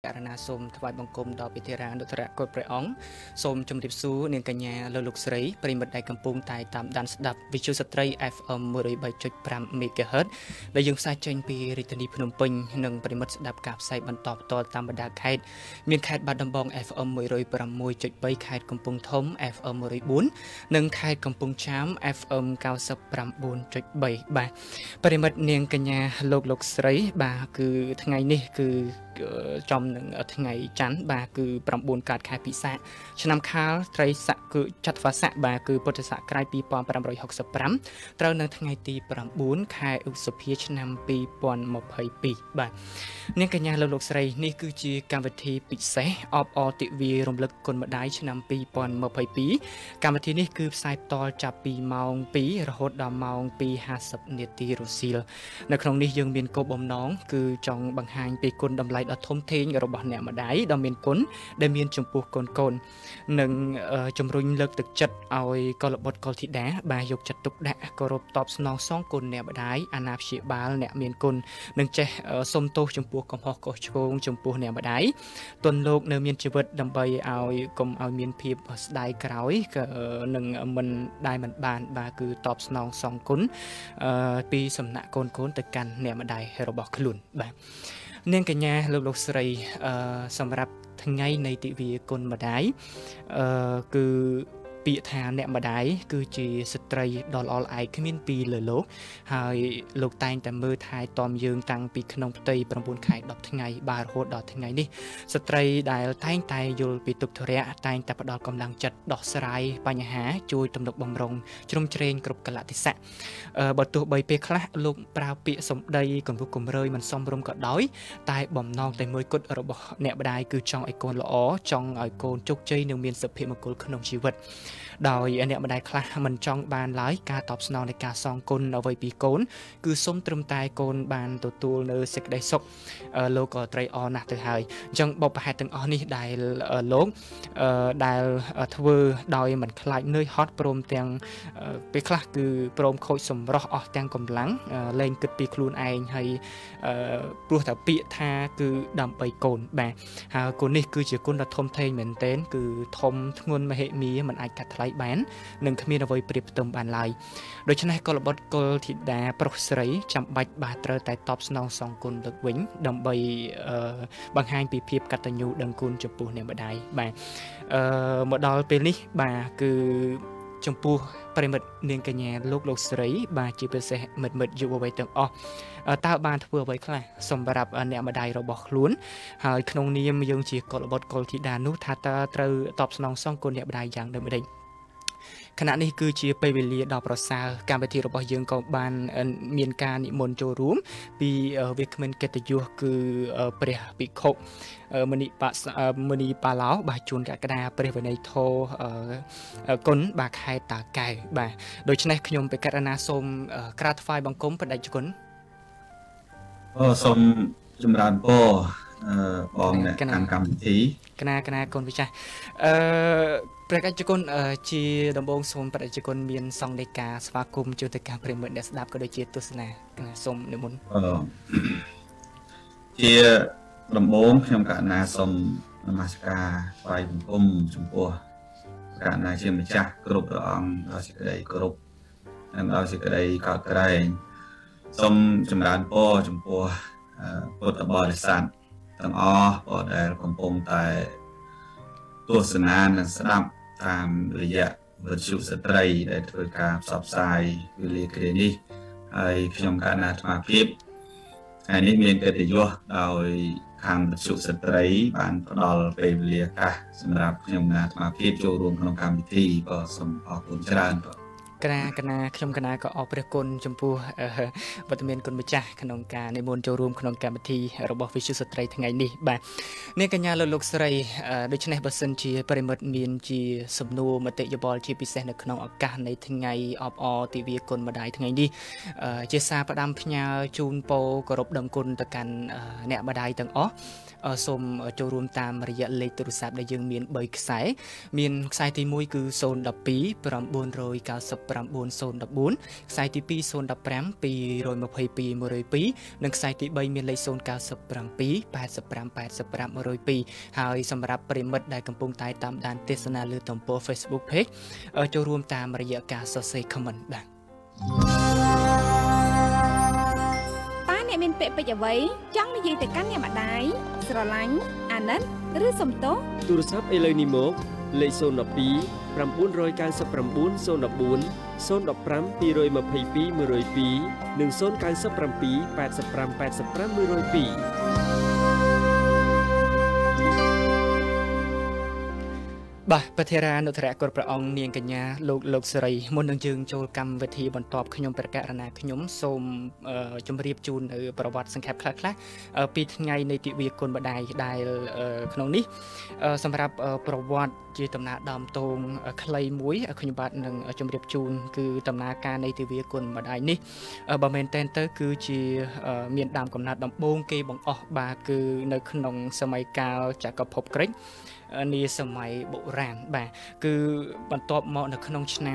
ករណាសូមថ្វាយបង្គំដល់ពិធីរានុត្តរគុណព្រះអង្គសូមជម្រាបសួរនាងកញ្ញាលោកស្រីប្រិមិត្តដែលកំពុងតែតាមដានស្ដាប់វិទ្យុស្ត្រី FM 103.5 MHz ដែលយើងផ្សាយចេញពីរាជធានីភ្នំពេញនិងប្រិមិត្តស្ដាប់ការផ្សាយបន្តផ្ទាល់តាមបណ្ដាខេត្តមានខេត្តបាត់ដំបង FM 106.3 ខេត្តកំពង់ធំ FM 104និងខេត្តកំពង់ចាម FM 99.3 បាទប្រិមិត្តនាងកញ្ញាលោកស្រីបាទគឺថ្ងៃនេះគឺចំនឹងថ្ងៃច័ន្ទបាទគឺ9កើតខែពិសាខឆ្នាំខាលត្រីស័កគឺចត្វាស័កបាទគឺពុទ្ធសករាជ2565ត្រូវនៅថ្ងៃទី9ខែឧសភាឆ្នាំ2022បាទនាងកញ្ញាលោកស្រីនេះគឺជាកម្មវិធីពិសេសអបអរទិវារំលឹកគុណម្ដាយឆ្នាំ2022កម្មវិធីនេះគឺផ្សាយផ្ទាល់ចាប់ពីម៉ោង2រហូតដល់ម៉ោង2:50នាទីរសៀលនៅក្នុងនេះយើងមានគោលបំណងគឺចង់បង្ហាញពីគុណតម្លៃដ៏ធំធេងរបស់អ្នកម្ដាយដ៏មានគុណដែលមានចំពោះកូននិងជំរុញលើកទឹកចិត្តឲ្យកុលបុត្រកុលធីតាបាទយកចិត្តទុកដាក់គោរពតបស្នងសងគុណអ្នកម្ដាយអាណាព្យាបាលអ្នកមានគុណនិងចេះសុំទោសចំពោះកំហុសកុសឆ្គងចំពោះអ្នកម្ដាយទុនលោកនៅមានជីវិតដើម្បីឲ្យកុំឲ្យមានភាពស្ដាយក្រោយនឹងមិនបានបាទគឺតបស្នងសងគុណពីសំណាក់កូនទៅកាន់អ្នកម្ដាយរបស់ខ្លួនបាទនាងកញ្ញាលោកស្រីសម្រាប់ថ្ងៃនៃទិវាគុណម្ដាយគឺពាក្យថាអ្នកម្ដាយគឺជាស្ត្រីដ៏ល្អឯកគ្មានពីរលើលោកហើយលោកតែងតែមើលថែទាំយើងតាំងពីក្នុងផ្ទៃ9ខែ10ថ្ងៃបាទរហូតដល់ថ្ងៃនេះស្ត្រីដែលតែងតែយល់ពីទុក្ខធុរៈតែងតែផ្ដល់កម្លាំងចិត្តដោះស្រាយបញ្ហាជួយទំនុកបំរុងជ្រោមជ្រែងគ្រប់កលៈទេសៈបើទោះបីពេលខ្លះលោកប្រើពាក្យសម្ដីគំរោះគំរើយមិនសមរម្យក៏ដោយតែបំណងតែមួយគត់របស់អ្នកម្ដាយគឺចង់ឲ្យកូនល្អចង់ឲ្យកូនជោគជ័យនិងមានសុភមង្គលក្នុងជីវិតដោយអ្នកម្ដាយខ្លះមិនចង់បានឡើយការតបស្នងនៃការសងគុណអ្វីពីកូនគឺសូមត្រឹមតែកូនបានទទួលនៅសេចក្តីសុខលោកក៏ត្រេកអរណាស់ទៅហើយអញ្ចឹងបបផែតទាំងអស់នេះដែលលោកដែលធ្វើដោយមិនខ្លាចនឿយហត់ព្រមទាំងពេលខ្លះគឺព្រមខូចសម្រស់អស់ទាំងកម្លាំងលែងគិតពីខ្លួនឯងហើយព្រោះតែពាក្យថាគឺដើម្បីកូនបាទហើយកូននេះគឺជាគុណដ៏ធំធេងមែនទែនគឺធំធ្ងន់មហិមាមិនអាចកាត់ថ្លៃបាននឹងគ្មានអ្វីប្រៀបផ្ទឹមបានឡើយដូច្នេះកុលបុត្រកុលធីតាប្រុសស្រីចាំបាច់បាទត្រូវតែតបស្នងសងគុណលើកវិញដើម្បីបង្ហាញពីភាពកតញ្ញូដឹងគុណចំពោះអ្នកម្ដាយបាទមកដល់ពេលនេះបាទគឺចំពោះប្រិមិត្តនាងកញ្ញាលោកស្រីបាទជាពិសេសមិត្តយុវវ័យទាំងអស់តើបានធ្វើអ្វីខ្លះសម្រាប់អ្នកម្ដាយរបស់ខ្លួនហើយក្នុងនាមយើងជាកុលបុត្រកុលធីតានោះថាតើត្រូវតបស្នងសងគុណអ្នកម្ដាយយ៉ាងដូចម្ដេចខណៈនេះគឺជាពេលវេលាដ៏ប្រសើរកម្មវិធីរបស់យើងក៏បានមានការនិមន្តចូលរួមពីវាគ្មិនកិត្តិយសគឺព្រះភិក្ខុមនីបាឡោបាទជួនកក្កដាព្រះវិន័យធម៌គុណបាទខេត្តតាកែវបាទដូច្នេះខ្ញុំបេក្ខណាសូមក្រាបថ្វាយបង្គំព្រះតេជគុណសូមចម្រើនពរបងអ្នកកម្មវិធីកណាគុណវិចាស់ព្រះតេជគុណជាដំបូងសូមព្រះតេជគុណមានសង្ឃដីកាស្វាគមន៍ជូនទៅកាន់ប្រិមិត្តអ្នកស្ដាប់ក៏ដូចជាទស្សនាសូមនិមន្តជាដំបូងខ្ញុំកណាសូមនមស្ការថ្វាយបង្គំចំពោះកណាជាម្ចាស់គ្រប់ព្រះអង្គដោយសេចក្តីគោរពនិងដោយសេចក្តីកោតក្រែងសូមចម្រើនពរចំពោះពុទ្ធបរិស័ទទាំងអស់ដែលកំពុងតែទស្សនានិងស្ដាប់តាមរយៈវិទ្យុស្ត្រីដែលធ្វើការផ្សព្វផ្សាយវេលាគ្រានេះហើយខ្ញុំកណាអាត្មាភាពថ្ងៃនេះមានកិត្តិយសដោយខាងវិទ្យុស្ត្រីបានផ្ដល់ពេលវេលាឱកាសសម្រាប់ខ្ញុំអាត្មាភាពចូលរួមក្នុងកម្មវិធីក៏សូមអរគុណច្រើនបាទកណាខ្ញុំកណាក៏អរព្រះគុណចំពោះវត្តមានគុណម្ចាស់ក្នុងការនិមន្តចូលរួមក្នុងកម្មវិធីរបស់វិទ្យុស្ត្រីថ្ងៃនេះបាទនាងកញ្ញាលោកស្រីដូច្នេះបើសិនជាប្រិមិត្តមានជាសំណួរមតិយោបល់ជាពិសេសនៅក្នុងឱកាសនៃថ្ងៃអបអរទិវាគុណម្ដាយថ្ងៃនេះជាសារផ្ដាំផ្ញើជូនពរគោរពដឹងគុណទៅកាន់អ្នកម្ដាយទាំងអស់សូមចូលរួមតាមរយៈលេខទូរស័ព្ទដែលយើងមាន3ខ្សែមានខ្សែទី1គឺ012 999 014 ខ្សែទី2 015 222 102និងខ្សែទី3មានលេខ097 85 85 102ហើយសម្រាប់ប្រិមិត្តដែលកំពុងតែតាមដានទេសនាលើទំព័រ Facebook Page ចូលរួមតាមរយៈការសរសេរ comment បាទតែអ្នកមានពាក្យពេចន៍អ្វីចង់និយាយទៅកាន់អ្នកម្ដាយស្រឡាញ់អាណិតឬសំទោសទូរស័ព្ទឥឡូវនេះមកលេខ012 999 014 015 222 102និង097 85 85 102 បាទប្រធានានុត្តរគុណព្រះអង្គនាងកញ្ញាលោកសេរីមុននឹងយើងចូលកម្មវិធីបន្តខ្ញុំប្រកាសណាខ្ញុំសូមជម្រាបជូននៅប្រវត្តិសង្ខេបខ្លះៗពីថ្ងៃនៃទិវាគុណម្ដាយដែលក្នុងនេះសម្រាប់ប្រវត្តិជាដំណើរដើមតងខ្លីមួយខ្ញុំបាទនឹងជម្រាបជូនគឺដំណើរការនៃទិវាគុណម្ដាយនេះបើមែនតែនទៅគឺជាមានដើមកំណត់ដំបូងគេបង្អស់បាទគឺនៅក្នុងសម័យកាលចក្រភពក្រិកនាសម័យបុរាណបាទគឺបន្ទាប់មកនៅក្នុងឆ្នាំ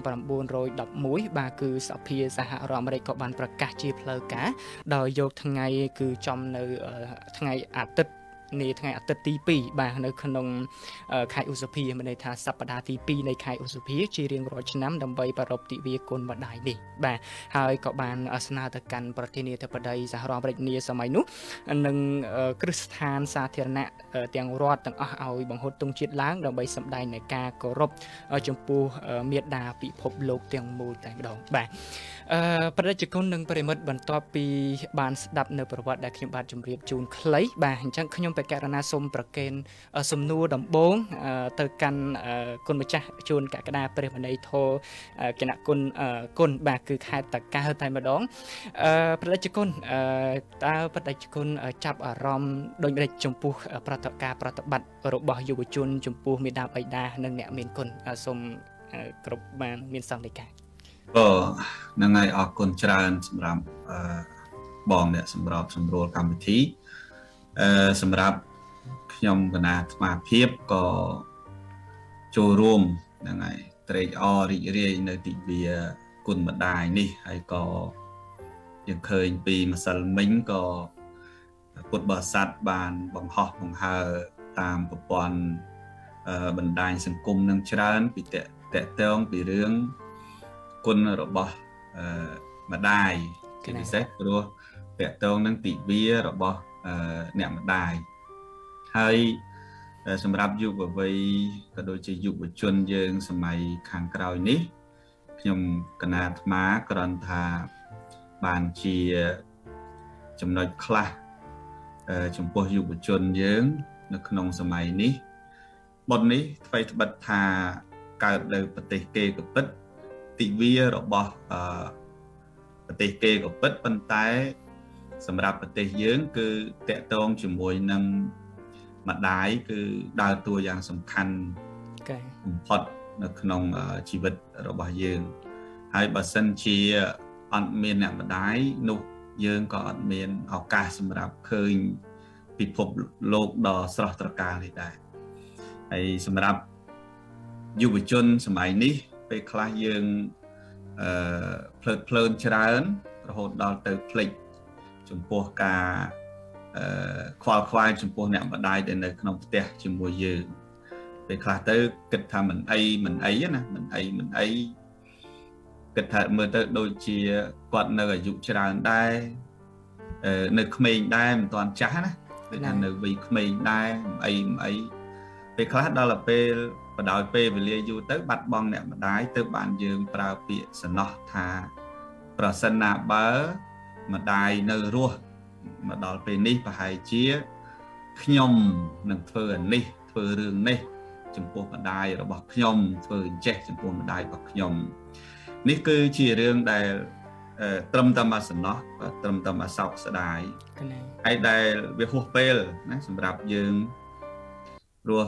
1911បាទគឺសភាសហរដ្ឋអាមេរិកក៏បានប្រកាសជាផ្លូវការដោយយកថ្ងៃគឺចំនៅថ្ងៃអាទិត្យនាថ្ងៃអាទិត្យទី2បាទនៅក្នុងខែឧសភាមានន័យថាសប្តាហ៍ទី2នៃខែឧសភាជារៀងរាល់ឆ្នាំដើម្បីប្រារព្ធទិវាគុណម្ដាយនេះបាទហើយក៏បានស្នើទៅកាន់ប្រធានាធិបតីសហរដ្ឋអាមេរិកនាសម័យនោះនឹងគ្រឹះស្ថានសាធារណៈទាំងរដ្ឋទាំងអស់ឲ្យបង្ហូតទង់ជាតិឡើងដើម្បីសម្ដែងនៃការគោរពចំពោះមាតាពិភពលោកទាំងមូលតែម្ដងបាទប្រជាជននិងប្រិមិត្តបន្ទាប់ពីបានស្ដាប់នៅប្រវត្តិដែលខ្ញុំបាទជម្រាបជូនខ្លីបាទអញ្ចឹងខ្ញុំបេក្ខករណាសូមប្រកេនសំណួរដំបូងទៅកាន់គុណម្ចាស់ជួនកក្កដាព្រះមនីធរគណៈគុណបាទគឺខេត្តតាកែវតែម្ដងប្រជាជនតើប្រជាជនចាប់អារម្មណ៍ដូចម្ដេចចំពោះប្រតិបត្តិរបស់យុវជនចំពោះមេដាបៃតានិងអ្នកមានគុណសូមគ្រប់បានមានសង្ឃដីកាហ្នឹងហើយអរគុណច្រើនសម្រាប់បងអ្នកសម្របសម្រួលកម្មវិធីសម្រាប់ខ្ញុំគណៈអាត្មាភាពក៏ចូលរួមហ្នឹងហើយត្រេកអររីករាយនៅទិវាគុណម្ដាយនេះហើយក៏យើងឃើញពីម្សិលមិញក៏ពុទ្ធបរិស័ទបានបង្ហោះបង្ហើរតាមប្រព័ន្ធបណ្ដាញសង្គមនឹងច្រើនពីតកតងពីរឿងគុណរបស់ម្ដាយជាពិសេសព្រោះតកតងនឹងទិវារបស់អ្នកម្ដាយហើយសម្រាប់យុវវ័យក៏ដូចជាយុវជនយើងសម័យខាងក្រោយនេះខ្ញុំគណៈអាត្មាគ្រាន់ថាបានជាចំណុចខ្លះចំពោះយុវជនយើងនៅក្នុងសម័យនេះបុណ្យនេះថ្មីត្បិតថាកើតនៅប្រទេសគេក៏ពិតទិវារបស់ប្រទេសគេក៏ពិតប៉ុន្តែសម្រាប់ប្រទេសយើងគឺតកតងជាមួយនឹងម្ដាយគឺដើរតួយ៉ាងសំខាន់បំផុតនៅក្នុងជីវិតរបស់យើងហើយបើសិនជាអត់មានអ្នកម្ដាយនោះយើងក៏អត់មានឱកាសសម្រាប់ឃើញពិភពលោកដ៏ស្រស់ត្រកាលនេះដែរហើយសម្រាប់យុវជនសម័យនេះពេលខ្លះយើងភ្លើតភ្លើនច្រើនរហូតដល់ទៅភ្លេចចំពោះការខ្វល់ខ្វាយចំពោះអ្នកម្ដាយដែលនៅក្នុងផ្ទះជាមួយយើងពេលខ្លះទៅគិតថាមិនអីណាមិនអីគិតថាមើលទៅដូចជាគាត់នៅអាយុច្រើនដែរនៅក្មេងដែរមិនទាន់ចាស់ណាដូចថានៅវ័យក្មេងដែរមិនអីពេលខ្លះដល់ពេលបដោយពេលវេលាយូរទៅបាត់បង់អ្នកម្ដាយទៅបានយើងប្រើពាក្យសំណោះថាប្រសិនណាបើម្ដាយនៅរស់មកដល់ពេលនេះប្រហែលជាខ្ញុំនឹងធ្វើអានេះធ្វើរឿងនេះចំពោះម្ដាយរបស់ខ្ញុំធ្វើអញ្ចេះចំពោះម្ដាយរបស់ខ្ញុំនេះគឺជារឿងដែលត្រឹមតែមកសំណោះត្រឹមតែមកសោកស្ដាយហើយដែលវាហួសពេលណាសម្រាប់យើងព្រោះ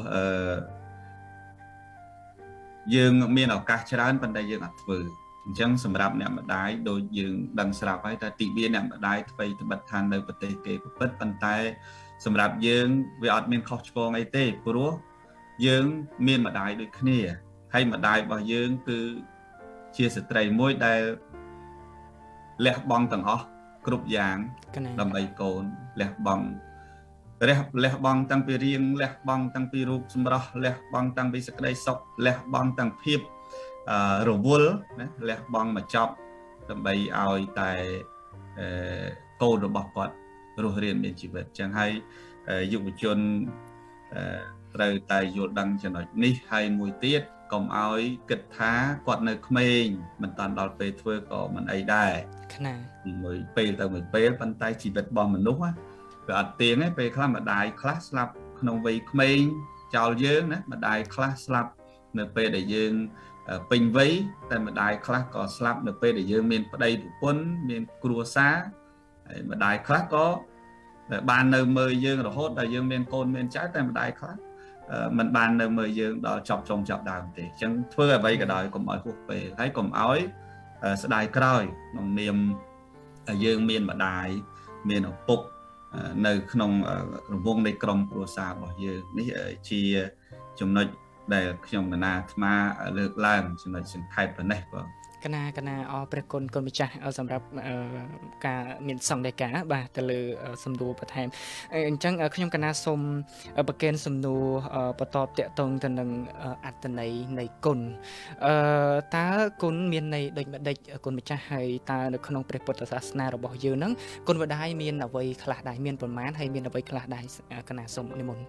យើងមានឱកាសច្រើនប៉ុន្តែយើងអត់ធ្វើអញ្ចឹងសម្រាប់អ្នកម្ដាយដូចយើងដឹងស្រាប់ហើយថាទិវាអ្នកម្ដាយថ្មីត្បិតថានៅប្រទេសគេពិតប៉ុន្តែសម្រាប់យើងវាអត់មានខុសឆ្គងអីទេព្រោះយើងមានម្ដាយដូចគ្នាហើយម្ដាយរបស់យើងគឺជាស្ត្រីមួយដែលលះបង់ទាំងអស់គ្រប់យ៉ាងដើម្បីកូនលះបង់តាំងពីរៀងលះបង់តាំងពីរូបសម្រស់លះបង់តាំងពីសេចក្តីសុខលះបង់តាំងភាពរវល់ណាលះបង់មកចប់ដើម្បីឲ្យតែកូនរបស់គាត់រស់រានមានជីវិតចឹងហើយយុវជនត្រូវតែយល់ដឹងចំណុចនេះហើយមួយទៀតកុំឲ្យគិតថាគាត់នៅក្មេងមិនតាន់ដល់ពេលធ្វើក៏មិនអីដែរណាមួយពេលទៅមួយពេលប៉ុន្តែជីវិតរបស់មនុស្សវាអត់ទៀងទេពេលខ្លះម្ដាយខ្លះស្លាប់ក្នុងវ័យក្មេងចោលយើងណាម្ដាយខ្លះស្លាប់នៅពេលដែលយើងពេញវ័យតែម្ដាយខ្លះក៏ស្លាប់នៅពេលដែលយើងមានប្តីប្រពន្ធមានគ្រួសារហើយម្ដាយខ្លះក៏បាននៅមើលយើងរហូតដល់យើងមានកូនមានចៅតែម្ដាយខ្លះមិនបាននៅមើលយើងដល់ចប់ចុងចប់ដើមទេអញ្ចឹងធ្វើអ្វីក៏ដោយកុំឲ្យហួសពេលហើយកុំឲ្យស្ដាយក្រោយក្នុងនាមយើងមានម្ដាយមានឪពុកនៅក្នុងរង្វង់នៃក្រុមគ្រួសាររបស់យើងនេះជាចំណុចដែលខ្ញុំកណាអាត្មាលើកឡើងចំណុចសង្ខេបប៉ុណ្ណេះបងកណាអរព្រះគុណគុណម្ចាស់សម្រាប់ការមានសង្ឃដីកាបាទទៅលើសំណួរបន្ថែមអញ្ចឹងខ្ញុំកណាសូមប្រកេនសំណួរបន្តតាក់ទងទៅនឹងអត្ថន័យនៃគុណតើគុណមានន័យដូចម្ដេចគុណម្ចាស់ហើយតើនៅក្នុងព្រះពុទ្ធសាសនារបស់យើងហ្នឹងគុណម្ដាយមានអ្វីខ្លះដែរមានប្រមាណហើយមានអ្វីខ្លះដែរកណាសូមនិមន្ត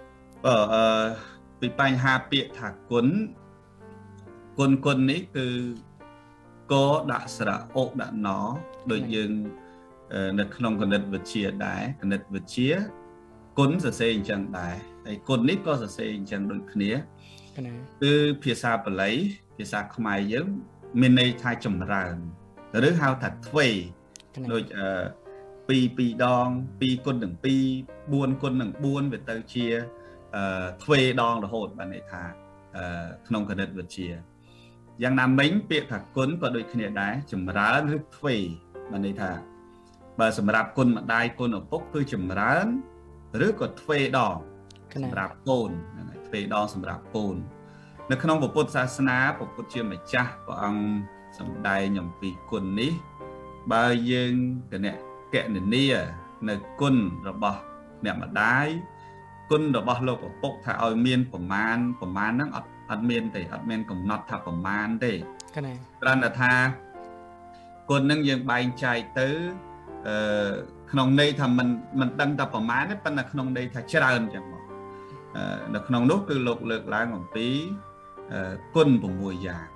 ពីបញ្ហាពាក្យថាគុណនេះគឺកដាក់ស្រៈអុកដាក់ណដូចយើងនៅក្នុងគណិតវិទ្យាដែរគណិតវិទ្យាគុណសរសេរអញ្ចឹងដែរហើយគុណនេះក៏សរសេរអញ្ចឹងដូចគ្នាគឺភាសាបាលីភាសាខ្មែរយើងមានន័យថាចម្រើនឬហៅថាទ្វេដូច2 ដង2គុណនឹង2 4គុណនឹង4វាទៅជាទ្វេដងរហូតបានន័យថាក្នុងគណិតវិទ្យាយ៉ាងណាមិញពាក្យថាគុណក៏ដូចគ្នាដែរចម្រើនឬទ្វេបានន័យថាបើសម្រាប់គុណម្ដាយគុណឪពុកគឺចម្រើនឬក៏ទ្វេដងសម្រាប់កូនទ្វេដងសម្រាប់កូននៅក្នុងពុទ្ធសាសនាព្រះពុទ្ធជាម្ចាស់ព្រះអង្គសម្ដែងអំពីគុណនេះបើយើងកណនានៅគុណរបស់អ្នកម្ដាយគុណរបស់លោកឪពុកថាឲ្យមានប្រមាណហ្នឹងអត់មានទេអត់មានកំណត់ថាប្រមាណទេគ្រាន់តែថាគុណហ្នឹងយើងបែងចែកទៅក្នុងន័យថាមិនដឹងថាប្រមាណទេប៉ុន្តែក្នុងន័យថាច្រើនចឹងមកនៅក្នុងនោះគឺលោកលើកឡើងអំពីគុណ6យ៉ាង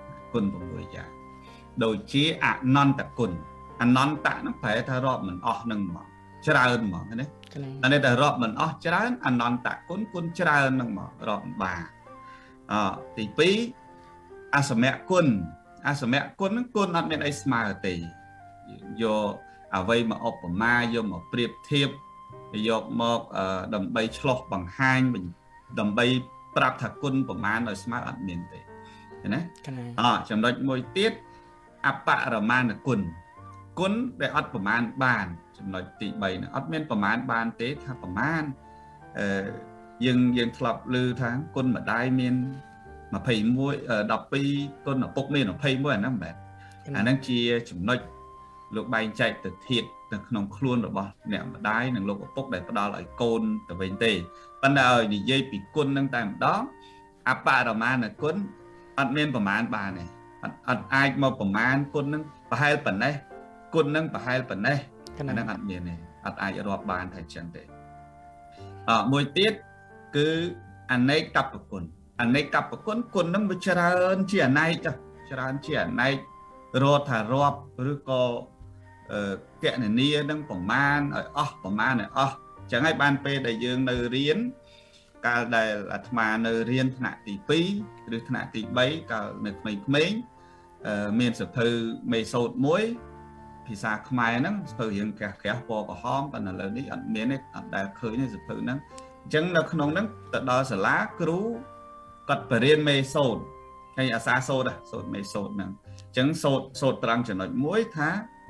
ដូចជាអនន្តគុណអនន្តហ្នឹងប្រែថារាប់មិនអស់នឹងមកច្រើនហ្មងណាតែនេះតែរាប់មិនអស់ច្រើនអនន្តគុណច្រើនហ្នឹងមករាប់មិនបានទី2អសមគុណហ្នឹងគុណអត់មានអីស្មើទេយកអ្វីមកឧបមាយកមកប្រៀបធៀបយកមកដើម្បីឆ្លោះបង្ហាញដើម្បីប្រាប់ថាគុណប្រមាណឲ្យស្មើអត់មានទេណាចំណុចមួយទៀតអបរមាណគុណដែលអត់ប្រមាណបានចំណុចទី3ហ្នឹងអត់មានប្រមាណបានទេថាប្រមាណយើងធ្លាប់ឮថាគុណម្ដាយមាន21 12គុណឪពុកមាន21អាហ្នឹងមែនអាហ្នឹងជាចំណុចលោកបែងចែកទៅធាតុនៅក្នុងខ្លួនរបស់អ្នកម្ដាយនិងលោកឪពុកដែលផ្ដល់ឲ្យកូនទៅវិញទេប៉ុន្តែឲ្យនិយាយពីគុណហ្នឹងតែម្ដងអបរមាណគុណអត់មានប្រមាណបានទេអត់អាចមកប្រមាណគុណហ្នឹងប្រហែលប៉ុណ្ណេះគុណហ្នឹងប្រហែលប៉ុណ្ណេះអាហ្នឹងអត់មានទេអត់អាចរាប់បានថាចឹងទេមួយទៀតគឺអនេកបគុណគុណហ្នឹងវាច្រើនជាអនេកច្រើនជាអនេករត់ថារាប់ឬក៏កណនីនឹងប្រមាណឲ្យអស់ប្រមាណឲ្យអស់ចឹងហើយបានពេលដែលយើងនៅរៀនកាលដែលអាត្មានៅរៀនថ្នាក់ទី2ឬថ្នាក់ទី3កាលនៅក្មេងៗមានសភៅមេសូតមួយភាសាខ្មែរហ្នឹងសភៅរៀងក្រាស់ពណ៌ក្រហមប៉ុន្តែឥឡូវនេះអត់មានទេអត់ដែលឃើញទេសភៅហ្នឹងអញ្ចឹងនៅក្នុងហ្នឹងទៅដល់សាលាគ្រូគាត់បរៀនមេសូតហើយអាសាសូតមេសូតហ្នឹងអញ្ចឹងសូតត្រង់ចំណុចមួយថា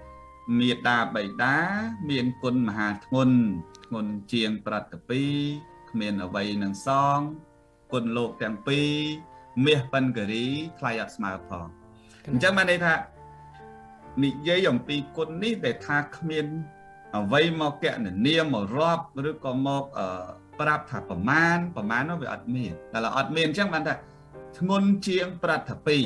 miệt đà bảy đá miền quân mà hà ngôn chiêng prat pi miền ở vây nâng song quân lục tàng pi miệt pan gari thay ắt smart phò chẳng mà đây thà nị dây dòng pi quân ní để tha miền ở vây mò kẹt niêm mò rop rồi có mò ở prat thà phẩm man nó về admin là admin chẳng mà thà ngôn chiêng prat pi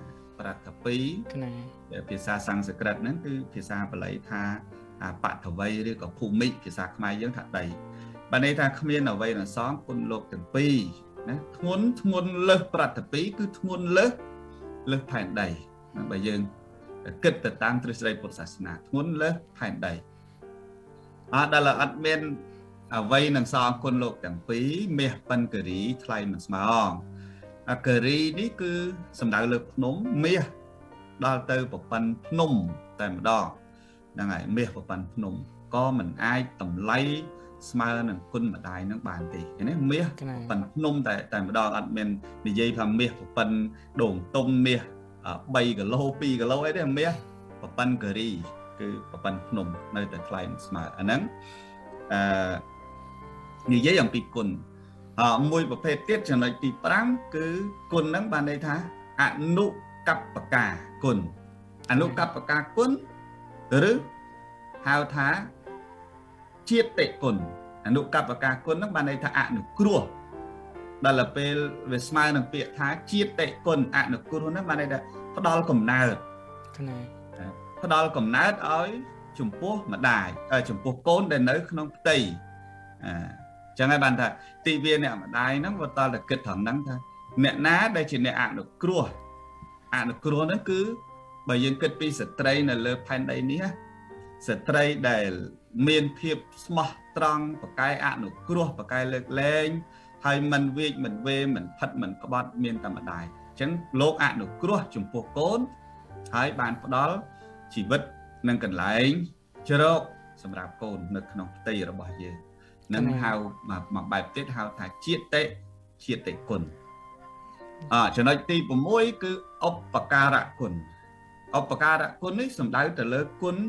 ភាសាសំស្ក្រឹតហ្នឹងគឺភាសាបាលីថាបតវ័យឬក៏ភូមិភាសាខ្មែរយើងថាដីបើន័យថាគ្មានអ្វីនៅសងគុណលោកទាំងពីរណាធ្ងន់លើសប្រតិពីគឺធ្ងន់លើសផែនដីបើយើងគិតទៅតាមទ្រឹស្ដីពុទ្ធសាសនាធ្ងន់លើសផែនដីដល់អត់មានអ្វីនឹងសងគុណលោកទាំងពីរមាសប៉ិនការីថ្លៃមិនស្មើអាការីនេះគឺសំដៅលើភ្នំមាសដល់ទៅប្រព័ន្ធភ្នំតែម្ដងហ្នឹងហើយមាសប្រព័ន្ធភ្នំក៏មិនអាចតម្លៃស្មើនឹងគុណម្ដាយនឹងបានទេឃើញទេមាសប្រព័ន្ធភ្នំតែម្ដងអត់មាននិយាយថាមាសប្រព័ន្ធដូងទុំមាស3គីឡូ2គីឡូអីទេមាសប្រព័ន្ធការីគឺប្រព័ន្ធភ្នំនៅតែថ្លៃមិនស្មើអាហ្នឹងនិយាយអំពីគុណមួយប្រភេទទៀតចំណុចទី5គឺគុណហ្នឹងបានន័យថាអនុកប្បកាគុណអនុកប្បកាគុណឬហៅថាជាតិគុណអនុកប្បកាគុណហ្នឹងបានន័យថាអនុគ្រោះដល់ពេលវាស្មើនឹងពាក្យថាជាតិគុណអនុគ្រោះហ្នឹងបានន័យថាផ្ដល់កំណើតផ្ដល់កំណើតឲ្យចំពោះម្ដាយចំពោះកូនដែលនៅក្នុងផ្ទៃចឹងហើយបានថាទីវាអ្នកម្ដាយហ្នឹងវាតតែគិតត្រង់ហ្នឹងថាអ្នកណាដែលជាអ្នកអនុគ្រោះហ្នឹងគឺបើយើងគិតពីស្ត្រីនៅលើផែនដីនេះស្ត្រីដែលមានភាពស្មោះត្រង់ប្រកែអនុគ្រោះប្រកែលើកលែងហើយមិនវាចមិនវេមិនផិតមិនក្បត់មានតែម្ដាយអញ្ចឹងលោកអនុគ្រោះចំពោះកូនហើយបានផ្ដល់ជីវិតនិងកន្លែងជ្រកសម្រាប់កូននៅក្នុងផ្ទៃរបស់យើងនឹងហៅមកបែបទៀតហៅថាជាតិគុណចំណុចទី6គឺឧបការៈគុណឧបការៈគុណនេះសំដៅទៅលើគុណ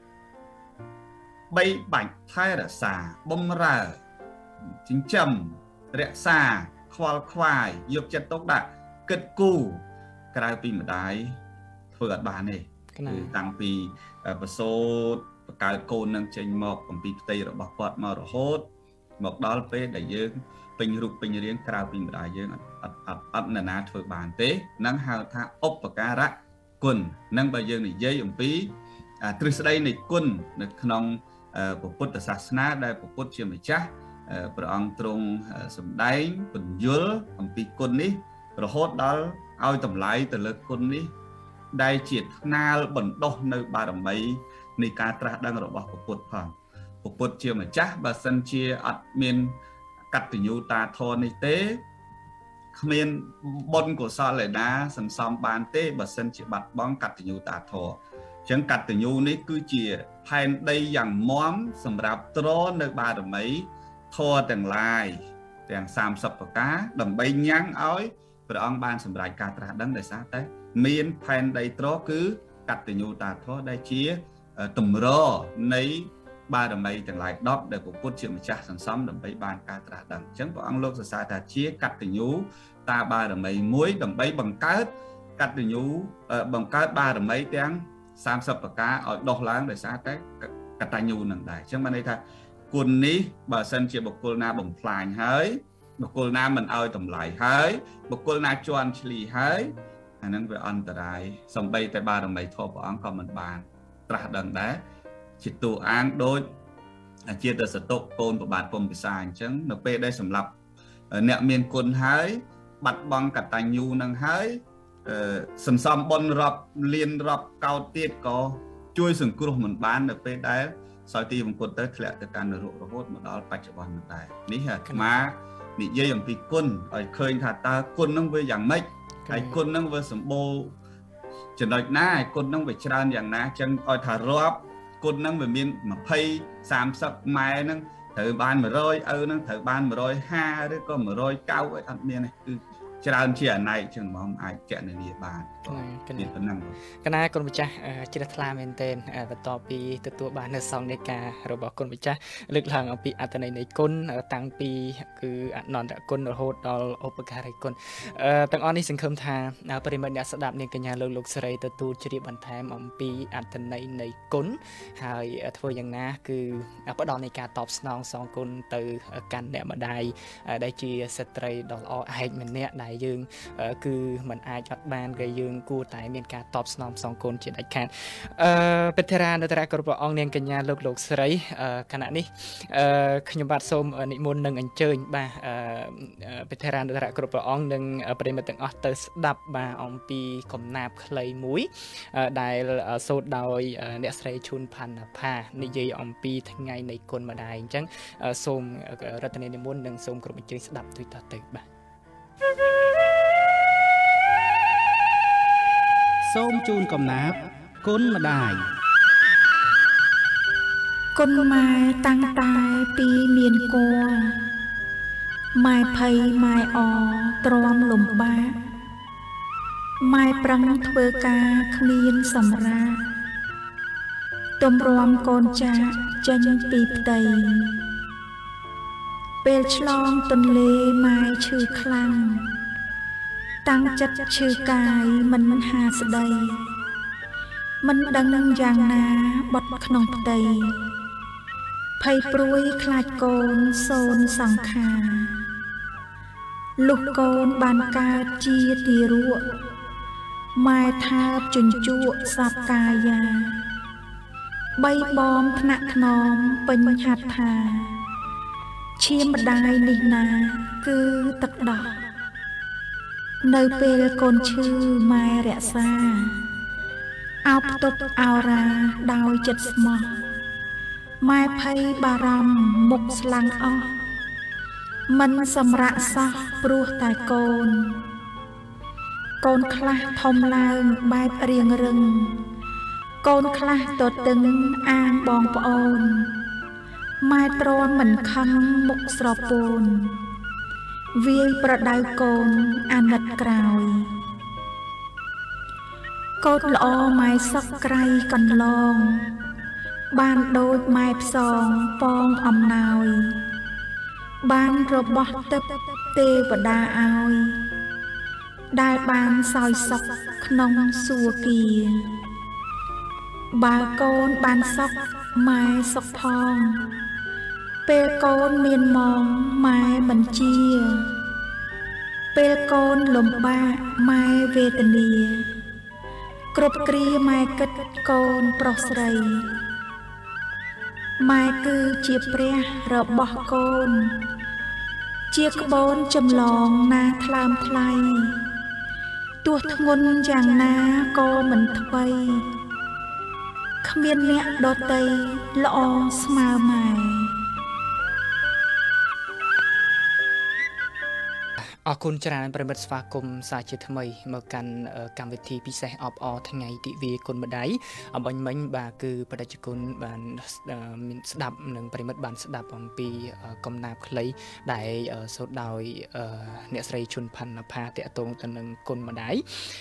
3បាច់ថែរក្សាបំរើចិញ្ចឹមរក្សាខ្វល់ខ្វាយយកចិត្តទុកដាក់គិតគូរក្រៅពីម្ដាយធ្វើអត់បានទេគឺតាំងពីប្រសូតបង្កើតកូននឹងចេញមកអំពីផ្ទៃរបស់គាត់មករហូតមកដល់ពេលដែលយើងពេញរូបពេញរាងក្រៅពីម្ដាយយើងអត់ណាធ្វើបានទេនឹងហៅថាឧបការៈគុណនឹងបើយើងនិយាយអំពីទ្រឹស្ដីនៃគុណនៅក្នុងពុទ្ធសាសនាដែលពុទ្ធជាម្ចាស់ព្រះអង្គទ្រង់សម្ដែងពន្យល់អំពីគុណនេះរហូតដល់ឲ្យតម្លៃទៅលើគុណនេះដែលជាថ្នាលបណ្ដុះនៅបារមីនៃការត្រាស់ដឹងរបស់ពុទ្ធផងពុទ្ធជាម្ចាស់បើសិនជាអត់មានកតញ្ញូតាធម៌នេះទេគ្មានបុណ្យកុសលឯណាសន្សំបានទេបើសិនជាបាត់បង់កតញ្ញូតាធម៌អញ្ចឹងកតញ្ញូនេះគឺជាផែនដីយ៉ាងមាំសម្រាប់ទ្រនៅបារមីធម៌ទាំងឡាយទាំង30ប្រការដើម្បីញ៉ាំងឲ្យព្រះអង្គបានសម្រេចការត្រាស់ដឹងដោយសារតែមានផែនដីទ្រគឺកតញ្ញូតាធម៌ដែលជាតម្រនៃបារមីទាំងឡាយ10ដែលពុទ្ធជាម្ចាស់សន្សំដើម្បីបានការត្រាស់ដឹងអញ្ចឹងព្រះអង្គលោកសរសើរថាជាកតញ្ញូតាបារមីមួយដើម្បីបង្កើតកតញ្ញូបង្កើតបារមីទាំង30ប្រការឲ្យដុះឡើងដោយសារតែកតញ្ញូនឹងដែរអញ្ចឹងបានន័យថាគុណនេះបើសិនជាបុគ្គលណាបំផ្លាញហើយបុគ្គលណាមិនឲ្យតម្លៃហើយបុគ្គលណាជន់ឈ្លីហើយអានឹងវាអន្តរាយសំបីតែបារមីធម៌ព្រះអង្គក៏មិនបានត្រាស់ដឹងដែរជាតួអាងដូចជាតសតុកូនប្របាទពុំពិសាអញ្ចឹងនៅពេលដែលសម្រាប់អ្នកមានគុណហើយបាត់បង់កតញ្ញូនឹងហើយសន្សំបុណ្យរាប់លានរាប់កោតទៀតក៏ជួយសង្គ្រោះមិនបាននៅពេលដែលសោយទីបង្គត់ទៅធ្លាក់ទៅកាន់នរករហូតមកដល់បច្ចុប្បន្ននេះដែរនេះអាត្មានិយាយអំពីគុណឲ្យឃើញថាតើគុណនឹងវាយ៉ាងម៉េចហើយគុណនឹងវាសម្បូរចំណុចណាហើយគុណនឹងវាច្រើនយ៉ាងណាអញ្ចឹងឲ្យថារាប់គុណនឹងវាមាន20 30ម៉ែនឹងត្រូវបាន100ឪនឹងត្រូវបាន150ឬក៏190អត់មានទេគឺច្រើនជាអាណៃចឹងហ្មងអាចចាក់នានាបានមានប៉ុណ្ណឹងកណាគុណម្ចាស់ជ្រះថ្លាមែនទែនបន្ទាប់ពីទទួលបាននៅសង្ឃនៃការរបស់គុណម្ចាស់លើកឡើងអំពីអត្ថន័យនៃគុណតាំងពីគឺអនន្តគុណរហូតដល់ឧបការីគុណទាំងអស់នេះសង្ឃឹមថាប្រិមិត្តអ្នកស្ដាប់នាងកញ្ញាលោកស្រីទទួលជ្រាបបន្ថែមអំពីអត្ថន័យនៃគុណហើយធ្វើយ៉ាងណាគឺផ្ដល់នៃការតបស្នងសងគុណទៅកាន់អ្នកម្ដាយដែលជាស្ត្រីដ៏ល្អឯកម្នាក់ដែលយើងគឺមិនអាចអត់បានគេយើងគួរតែមានការតបស្នងសងគុណជាដាច់ខាតពេទ្រានុត្តរគ្រប់ព្រះអង្គនាងកញ្ញាលោកស្រីគណៈនេះខ្ញុំបាទសូមនិមន្តនឹងអញ្ជើញបាទពេទ្រានុត្តរគ្រប់ព្រះអង្គនិងប្រិមិត្តទាំងអស់ទៅស្ដាប់បាទអំពីកំណាព្យខ្លីមួយដែលសូត្រដោយអ្នកស្រីឈុនផាន់ផានិយាយអំពីថ្ងៃនៃគុណម្ដាយអញ្ចឹងសូមរតនានិមន្តនិងសូមគ្រប់អញ្ជើញស្ដាប់ទុយតទៅបាទសូមជូនកំណាព្យគុណម្ដាយគុណម៉ែតាំងតែពីមានគួរម៉ែភ័យម៉ែអទ្រាំលំបាកម៉ែប្រឹងធ្វើការគ្មានសម្រាប់ទម្រាំកូនចាស់ចេញពីផ្ទៃពេលឆ្លងទន្លេម៉ែឈឺខ្លាំងតាំងចិត្តឈឺកាយមិនហាស្ដីមិនដឹងយ៉ាងណាបត់ក្នុងផ្ទៃភ័យព្រួយខ្លាចកូនសូនសង្ខារលុះកូនបានកើតជាទារកម៉ែថាបជញ្ជក់សពកាយាបីបងថ្នាក់ថ្នមពេញហាត់ថាឈាមម្ដាយនេះណាគឺទឹកដោះនៅពេលកូនឈឺម៉ែរក្សាអោបផ្ទប់អោរាដោយចិត្តស្មោះម៉ែភ័យបារម្ភមុខស្លាំងអស់មិនសម្រាកសោះព្រោះតែកូនខ្លះធំឡើងបែបរៀងរឹងកូនខ្លះទទឹងអាងបងប្អូនម៉ែទ្រាំមិនខឹងមុខស្រពោនវាយប្រដៅកូនអាណិតក្រោយកូនល្អម៉ែសុកក្រៃកន្លងបានដូចម៉ែផ្សងប៉ងអំណោយបានរបស់ទឹកទេវតាឲ្យដែលបានសោយសុខក្នុងសួគ៌បើកូនបានសុខម៉ែសុខផងពេលកូនមានម៉ងម៉ែមិនជាពេលកូនលំបាកម៉ែវេទនាគ្រប់គ្រាម៉ែគិតកូនប្រុសស្រីម៉ែគឺជាព្រះរបស់កូនជាក្បូនចម្លងណាថ្លើមថ្លៃទោះធ្ងន់យ៉ាងណាក៏មិនថ្មីគ្មានអ្នកដតីល្អស្មើម៉ែអរគុណច្រើនប្រិមិត្តស្វាគមន៍សាជាថ្មីមកកាន់កម្មវិធីពិសេសអបអរថ្ងៃទិវាគុណម្ដាយអំបញ្ញមិញបាទគឺបដិជគុណបានមានស្ដាប់និងប្រិមិត្តបានស្ដាប់អំពីកំណាព្យខ្លីដែលសូត្រដោយអ្នកស្រីឈុនផាន់ផាតេតងទៅនឹងគុណម្ដាយ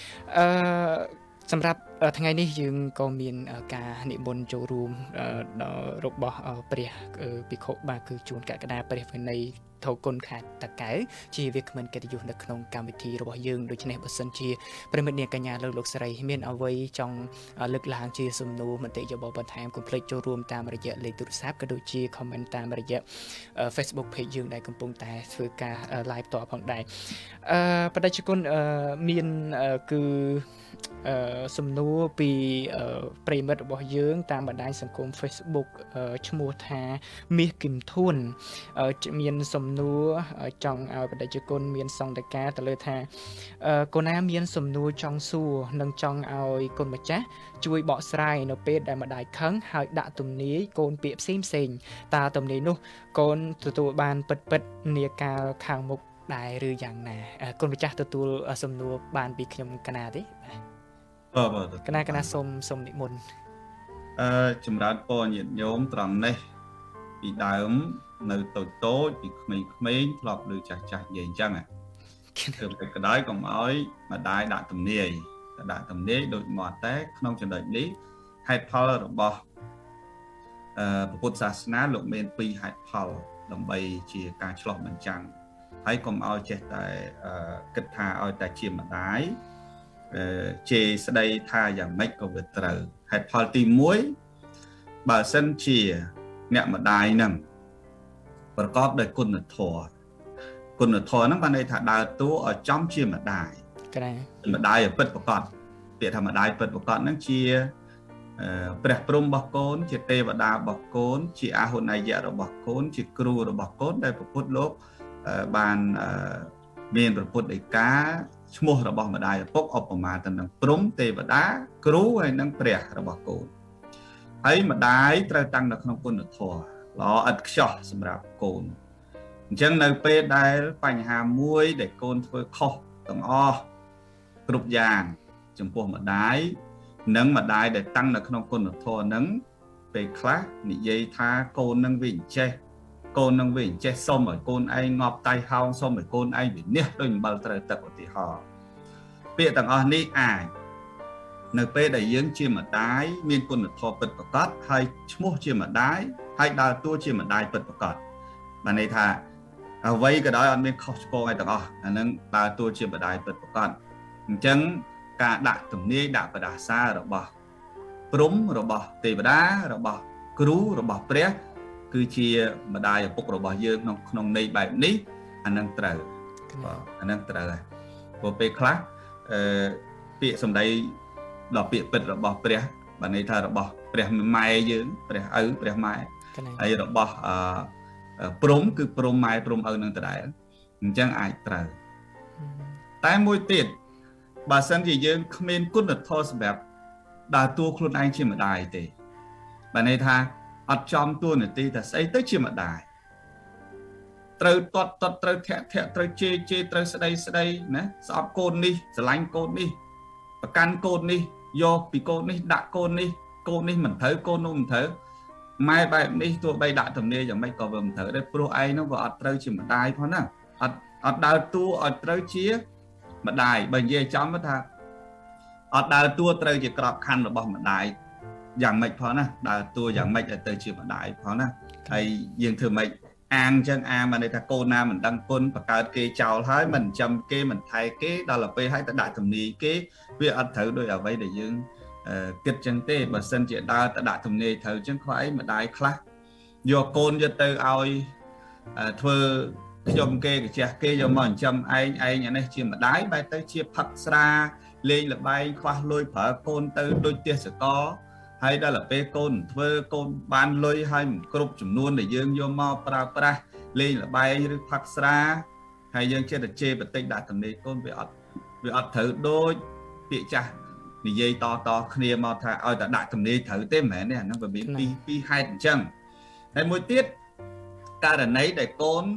សម្រាប់ថ្ងៃនេះយើងក៏មានការនិមន្តចូលរួមដល់របស់ព្រះភិក្ខុបាទគឺជួនកក្កដាព្រះវិន័យធគុណខេត្តតាកែវជាវាគ្មិនកិត្តិយសនៅក្នុងកម្មវិធីរបស់យើងដូច្នេះបើសិនជាប្រិមិត្តនាងកញ្ញាលោកស្រីមានអ្វីចង់លើកឡើងជាសំណួរមតិយោបល់បន្ថែមកុំភ្លេចចូលរួមតាមរយៈលេខទូរស័ព្ទក៏ដូចជា comment តាមរយៈ Facebook page យើងដែលកំពុងតែធ្វើការ live តផងដែរបដិជគុណមានគឺសំណួរពីប្រិមិត្តរបស់យើងតាមបណ្ដាញសង្គម Facebook ឈ្មោះថាមាសគឹមធួនមានសំណួរចង់ឲ្យបដិជគុណមានសង្កេតការទៅលើថាកូនណាមានសំណួរចង់សួរនិងចង់ឲ្យគុណម្ចាស់ជួយបកស្រាយនៅពេលដែលម្ដាយខឹងហើយដាក់ទំនាយកូនពាក្យផ្សេងតើទំនាយនោះកូនទទួលបានពិតនាកាលខាងមុខដែរឬយ៉ាងណាគុណម្ចាស់ទទួលសំណួរបានពីខ្ញុំកណាទេបាទកណាសូមនិមន្តចម្រើនពរញាតិញោមត្រង់នេះពីដើមនៅតូចពីក្មេងៗធ្លាប់លើចាស់និយាយអញ្ចឹងคือไปก็ได้ก็ม้อยมาได้ด่าตำเนียด่าตำเนียโดยหมอแต่ขนมจันทร์นี้ให้พอระบพระพุทธศาสนาหลงเมนปีให้พอลำใบเชียการฉลองมันจังให้ก็เอาเจแต่กึศธาเอาแต่เชียมาได้เจสได้ท่าอย่างไม่ก็เวทร์ให้พอตีมวยบาสันเชียเนี่ยมาได้นั่งประกอบด้วยกุณธรกุณธรนั้นภายในถ้าดาวตัวở trong chia mà đài mà đài ở bậtประกอบเปียธรรมดาเปิดประกอบนั่งเชียเปรียบปรุงบอกโกนเชียเทวดาบอกโกนเชียอาหุนายะเราบอกโกนเชียครูเราบอกโกนได้ประพุทธโลกบานเมียนประพุทธไอ้กาชั่วโมงเราบอกมาได้พกออกมาแต่นั่งปรุงเทวดาครูให้นั่งเปรียบเราบอกโกนให้มาได้ตระตั้งนักนกุณธรล้ออัดชอสำหรับโกนจังในเปได้ปัญหามวยเด็กโกนเพื่อข้อต้องอ้อกรุบยางจงพวกมาได้นังมาได้เด็กตั้งนักนกุณธรนังไปคลานิยัยท่าโกนนังวิ่งเจโกนนังวิ่งเจส้มเหมือนโกนไองอบไตเฮาส้มเหมือนโกนไอวิ่งเนี่ยโดยบาลตระตักอติหอเปียต่างอ้อนี่อ่านในเปได้ยืงเชื่อมาได้มีกุณธรปิดประกอบให้ชั่วโมงเชื่อมาได้ให้ดาวตัวเชื่อมาได้ปิดประกอบมาในท่าเอาไว้ก็ได้อันเป็นข้อโกงไอ้ต่างอ้ออันนั้นดาวตัวเชื่อมาได้ปิดประกอบจังการดักตรงนี้ดักประดาซาเราบอกปรุงเราบอกเทวดาเราบอกครูเราบอกเปรี้ยคือเชียมาได้ปกเราบอกเยอะน้องในแบบนี้อันนั้นเต๋ออันนั้นเต๋อพอไปคลาเปียสมได้ดอกเปียปิดเราบอกเปรี้ยบันในท่าเราบอกเปรี้ยไม้เยอะเปรี้ยเปรี้ยไม้ไอ้เราบอกปรุงคือปรุงไม้ปรุงนั่นแต่ได้จังไอ้เต๋อแต่มวยติดบาสันที่ยังคอมเมนต์กุณธรแบบด่าตัวครูนายเชื่อมาได้เตะบันในท่าอัดจอมตัวหนึ่งตีแต่ใส่เตะเชื่อมาได้เตะตัดเตะแทะเตะเจเตะสไลนะสอบโกนนี่สไลน์โกนนี่ประกันโกนนี่โยปีโกนนี่ด่าโกนนี่เหมือนเถอะโกนนู่นเถอะไม่แบบนี้ตัวใบด่าทำเนียอย่างไม่ก่อแบบเถอะได้โปรไอnó vàoอัดเตะเชื่อมาได้เพราะนั่นอัดด่าตัวอัดเตะเชี่ยมาได้บางทีจำว่าท่าอัดดาวตัวเตยจะกรอบคันหรือบอกมาได้อย่างไม่พอนะดาวตัวอย่างไม่จะเตยชื่อมาได้พอนะไอ้ยังถือไม่อ่างจังอ่างมาในท่าโกนามันดังปนประกาศเกย์เจ้าท้ายมันจำเกย์มันไทยเกย์ดาวเราไปให้แต่ได้ทำนี้เกย์เพื่ออัดเถอโดยเอาไว้đểยังเกิดจังเต้บัดสันเจดาวแต่ได้ทำนี้เถอจังควายมาได้คลาโยโกนจะเตยเอาเธอยมเกย์กับเจ้าเกย์ยมมันจำไอ้อย่างนี้เชื่อมาได้ใบเตยเชื่อผักสาเลี้ยงละใบคว้าลอยเผาโกนเตยโดยเตี้ยสกอให้ได้ละเปโกนเธอโกนบานลอยให้กรุบจุ่มนวลđểยืงโยมมาปราเลี้ยงละใบหรือผักสาให้ยังเชื่อแต่เชื่อแบบเตยได้ทำนี้โกนไปอัดถือโดยเปียจ้านี่ยัยต่อเคลียร์มาถ้าเอาแต่ได้ทำนี้ถือเต็มแหม่เนี่ยนั่นเป็นปีให้จังในมวยติดการอันไหนได้โกน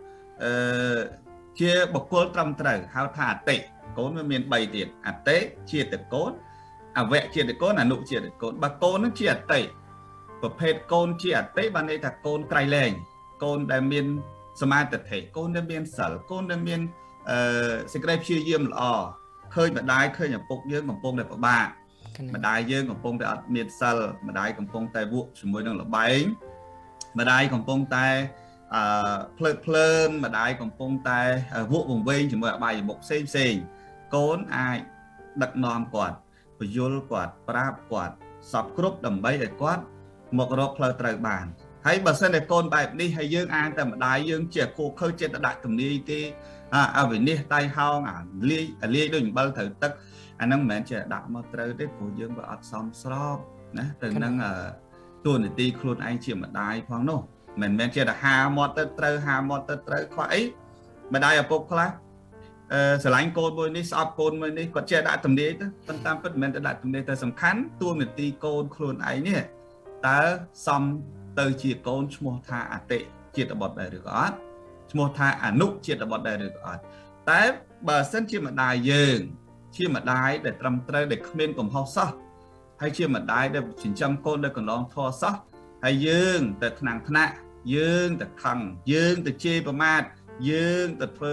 เชี่ยบกโกนตรำเต๋อเขาท่าเตะโกนมันมีใบเดียดอัดเตะเชี่ยแต่โกนแวะเชี่ยแต่โกนหนุเชี่ยแต่โกนบะโกนนั่นเชี่ยเตะประเภทโกนเชี่ยเตะบันไดถ้าโกนไกลแรงโกนได้มีสมาร์ตเตะโกนได้มีสารโกนได้มีสิ่งใดเชี่ยเยี่ยมหล่อเคยมาได้เคยอย่างปกเยอะของปงได้ประบ้ามาได้เยอะของปงได้อัดมีสารมาได้ของปงแต่บุสมมตินั่งหลับใบมาได้ของปงแต่เพลินมาได้ของปงแต่วุ้งเวงถึงว่าใบบกเซ็งโกนไอดักนอมกวาดพยุลกวาดปราบกวาดสับครบดำใบไอ้กวาดหมกรกเพลิดไตรบานให้บัดเส้นไอ้โกนแบบนี้ให้ยืงอ่านแต่มาได้ยืงเจียโคเคยเจตดักตรงนี้ที่เอาไปนี่ไตเฮาเลี้ยด้วยบัลถือตักอันนั้นเหมือนจะดักมาเตยได้ผู้ยืงแบบอัดซ้อมสอบนะแต่นั่งตัวหนึ่งตีครูนไอเจียมาได้พองโน่เหมือนจะหามอเตอร์เตอร์ควายมาได้ปุ๊บคลาสลายโกนบนนี้สอบโกนบนนี้ก็เจได้ตรงนี้ตั้งตามเป็นเหมือนจะได้ตรงนี้แต่สำคัญตัวหนึ่งตีโกนครูนไอเนี่ยแต่ซ้ำเตยเจียโกนชั่วโมงท่าอัดเตะเจียตบดได้หรือก็ชั่วโมงท่าอนุเจียตบดได้หรือก็แต่บาเส้นเชี่ยมาได้ยืงเชี่ยมาได้แต่ตรำเตยแต่เมนกลมห้องซักให้เชี่ยมาได้แต่สินจำโกนได้ก่อนลองทอซักให้ยืงแต่หนังธนะยืงแต่ขังยืงแต่เจประมาทยืงแต่เธอ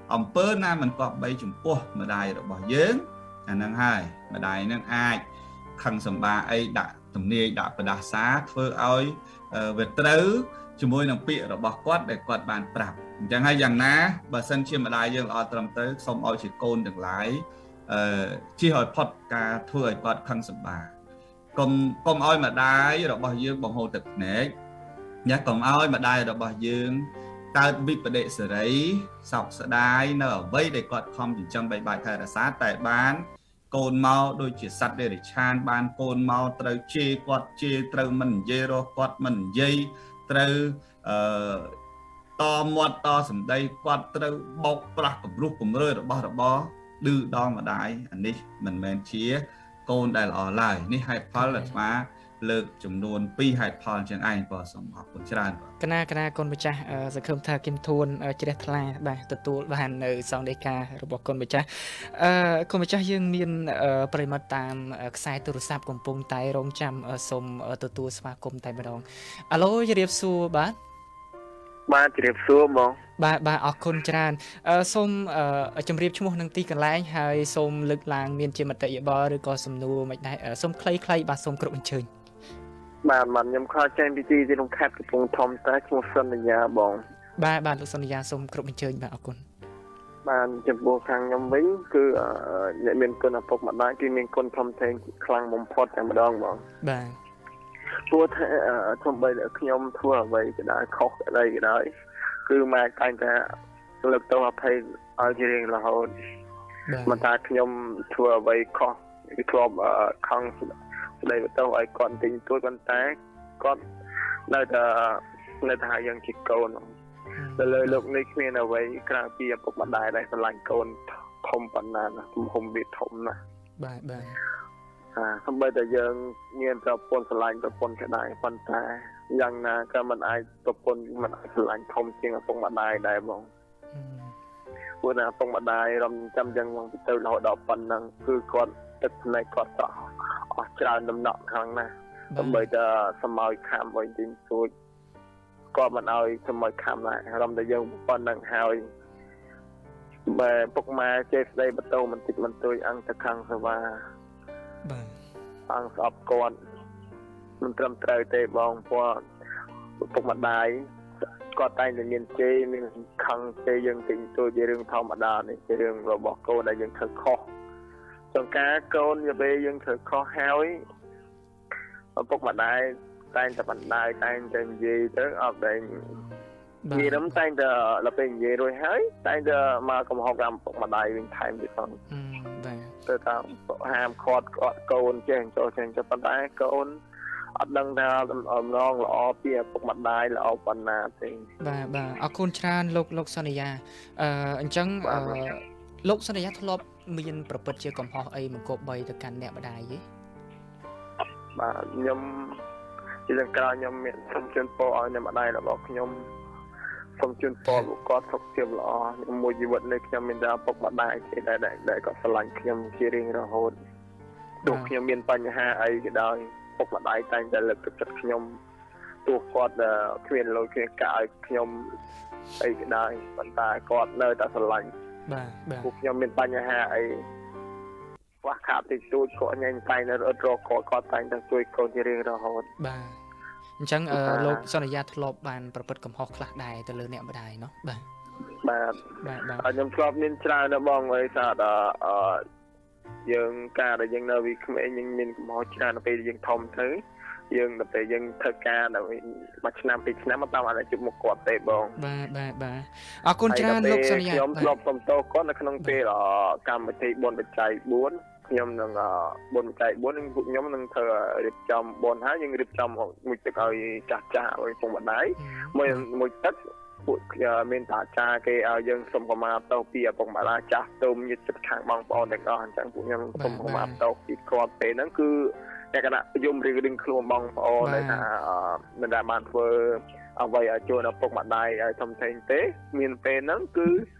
អំពើណាមិនគប្បីចំពោះម្ដាយរបស់យើងអាហ្នឹងហើយម្ដាយហ្នឹងអាចខឹងសម្បាអីដាក់ទំនាយដាក់ប្រដាសាធ្វើឲ្យវាត្រូវជាមួយនឹងពាក្យរបស់គាត់ដែលគាត់បានប្រាប់អញ្ចឹងហើយយ៉ាងណាបើសិនជាម្ដាយយើងល្អត្រឹមត្រូវសូមឲ្យជាកូនទាំងឡាយជៀសឲ្យផុតការធ្វើឲ្យគាត់ខឹងសម្បាកុំឲ្យម្ដាយរបស់យើងបង្ហូរទឹកភ្នែកញ៉ាកុំឲ្យម្ដាយរបស់យើងកើតវិបដិសេរីសោកស្ដាយនៅអ្វីដែលគាត់ខំចិញ្ចឹមបីបាច់ថែរក្សាតែបានកូនមកដូចជាសត្វដេរិឆានបានកូនមកត្រូវជេរគាត់ជេរត្រូវមិននិយាយរកគាត់មិននិយាយត្រូវតមាត់តសម្ដីគាត់ត្រូវបោកប្រាស់គំរោះគំរើរបស់របរឌឺដល់ម្ដាយអានេះមិនមែនជាកូនដែលល្អឡើយនេះហេតុផលដែលស្មាលើកចំនួន2ហេតុផលចឹងឯងបងសូមអរគុណច្រើនបងកណាកូនម្ចាស់សង្ឃឹមថាគឹមធួនជ្រះថ្លាបាទទទួលបាននៅសង្ឃដីការបស់កូនម្ចាស់កូនម្ចាស់យើងមានប្រិមត្តតាមខ្សែទូរស័ព្ទកំពុងតែរងចាំសូមទទួលស្វាគមន៍តែម្ដងអាឡូជម្រាបសួរបាទជម្រាបសួរបងបាទអរគុណច្រើនសូមជម្រាបឈ្មោះនឹងទីកន្លែងហើយសូមលើកឡើងមានជាមតិយោបល់ឬក៏សំណួរមិនដែរសូមខ្លីៗបាទសូមគ្រប់អញ្ជើញបាទខ្ញុំខកចេញពីទីក្នុងខេត្តកំពង់ធំតែឈ្មោះសន្យាបងបាទលោកសន្យាសូមគ្រប់អញ្ជើញបាទអរគុណបាទចំពោះខាងខ្ញុំវិញគឺអ្នកមានគុណឪពុកម្ដាយគឺមានគុណធំធេងខ្លាំងបំផុតតែម្ដងបងបាទព្រោះថាខ្ញុំបីខ្ញុំធ្វើអ្វីក៏ដោយខុសក៏ដោយគឺម៉ែតែងតែលើកទោសអភ័យឲ្យជារៀងរហូតមិនថាខ្ញុំធ្វើអ្វីខុសគឺធ្លាប់ខឹងស្ដីបន្ទោសឲ្យគាត់ទិញទួយប៉ុន្តែគាត់នៅតែយើងជាកូនទៅលើលោកនេះគ្មានអ្វីក្រៅពីឪពុកម្ដាយដែលស្រឡាញ់កូនធំប៉ុណ្ណាទំហំវាធំណាស់បាទសូម្បីតែយើងមានប្រពន្ធស្រឡាញ់ប្រពន្ធក៏ដែរប៉ុន្តែយ៉ាងណាក៏មិនអាចប្រពន្ធមិនអាចស្រឡាញ់ធំជាងឪពុកម្ដាយដែរបងព្រោះឪពុកម្ដាយរំចាំយ៉ាងមកទៅរហូតដល់ប៉ុណ្ណឹងគឺគាត់ទឹកភ្នែកគាត់សោះអស់ច្រើនដំណក់ខ្លាំងណាស់ដើម្បីតែសមោយខាំវិញទីទួចគាត់មិនឲ្យសមោយខាំដែររំតែយើងប៉ុណ្ណឹងហើយបែពុកម៉ែចេះស្ដីបន្ទោបន្តិចបន្តួចអង្គទៅខាងសាវាបាទអង្គស្អប់គាត់មិនត្រឹមត្រូវទេបងព្រោះពុកម្ដាយគាត់តែងតែមានជេរមានខឹងជេរយើងទិញទួជារឿងធម្មតានេះជារឿងរបស់កូនដែលយើងធ្វើខុសចង្ការកូននិយាយយើងធ្វើខុសហើយពុកម្ដាយតែងតែបណ្ដាយតែងតែនិយាយទៅអត់ដែលនិយាយតែងតែដល់ពេលនិយាយរួចហើយតែងតែមកកំហុសតាមពុកម្ដាយវិញថែមទៀតផងបាទទៅតាមហាមឃាត់កូនចេះចូលចេះប៉ុន្តែកូនអត់ដឹងថាអំណងល្អពីឪពុកម្ដាយល្អប៉ុណ្ណាទេបាទអរគុណច្រើនលោកសន្យាអញ្ចឹងលោកសន្យាធ្លាប់មានប្រពន្ធជាកំហុសអីមកគប់បីទៅកាន់អ្នកម្ដាយទេបាទខ្ញុំជាទាំងក្រោយខ្ញុំមានសូមជូនពរឲ្យអ្នកម្ដាយរបស់ខ្ញុំសូមជូនពរលោកគាត់សុខភាពល្អមួយជីវិតនេះខ្ញុំមានតែឪពុកម្ដាយទេដែលគាត់ស្រឡាញ់ខ្ញុំជារៀងរហូតទោះខ្ញុំមានបញ្ហាអីក៏ដោយឪពុកម្ដាយតែងតែលើកទឹកចិត្តខ្ញុំទោះគាត់គ្មានលុយគ្មានកាក់ឲ្យខ្ញុំអីក៏ដោយប៉ុន្តែគាត់នៅតែស្រឡាញ់បាទពួកខ្ញុំមានបញ្ហាអីខ្វះខាតតិចតួចគាត់ញ៉ាំតែងតែរត់រកគាត់តែងតែជួយកូនជារៀងរហូតបាទអញ្ចឹងលោកសន្យាធ្លាប់បានប្រព្រឹត្តកំហុសខ្លះដែរទៅលើអ្នកម្ដាយเนาะបាទខ្ញុំធ្លាប់មានច្រើនណាស់បងអីថាយើងការដែលយើងនៅវិក្មេងយើងមានកំហុសច្រើនទៅពេលយើងធំទៅយើងទៅពេលយើងធ្វើការដល់មួយឆ្នាំពីរឆ្នាំមកតាមអាចជិះមុខគាត់ទេបងបាទអរគុណច្រើនលោកសន្យាខ្ញុំធ្លាប់សំទោសគាត់នៅក្នុងពេលកម្មវិធីបុណ្យបច្ច័យ4ខ្ញុំនឹងបុណ្យបច្ច័យ4នឹងពួកខ្ញុំនឹងធ្វើរៀបចំបុណ្យហើយយើងរៀបចំមួយទឹកឲ្យចាស់ឲ្យពុកម្ដាយមួយទឹកពួកមានតាចាគេឲ្យយើងសុំខមាទោសពីឪពុកម្ដាយចាស់ទុំញាតិជិតខាងបងប្អូនទាំងអស់អញ្ចឹងពួកខ្ញុំសុំខមាទោសពីគាត់ពេលហ្នឹងគឺតែគណៈយំរៀងខ្លួនបងប្អូនដែលថាមិនដែលបានធ្វើអ្វីឲ្យជួយឪពុកម្ដាយឲ្យធំធេងទេមានពេលហ្នឹងគឺ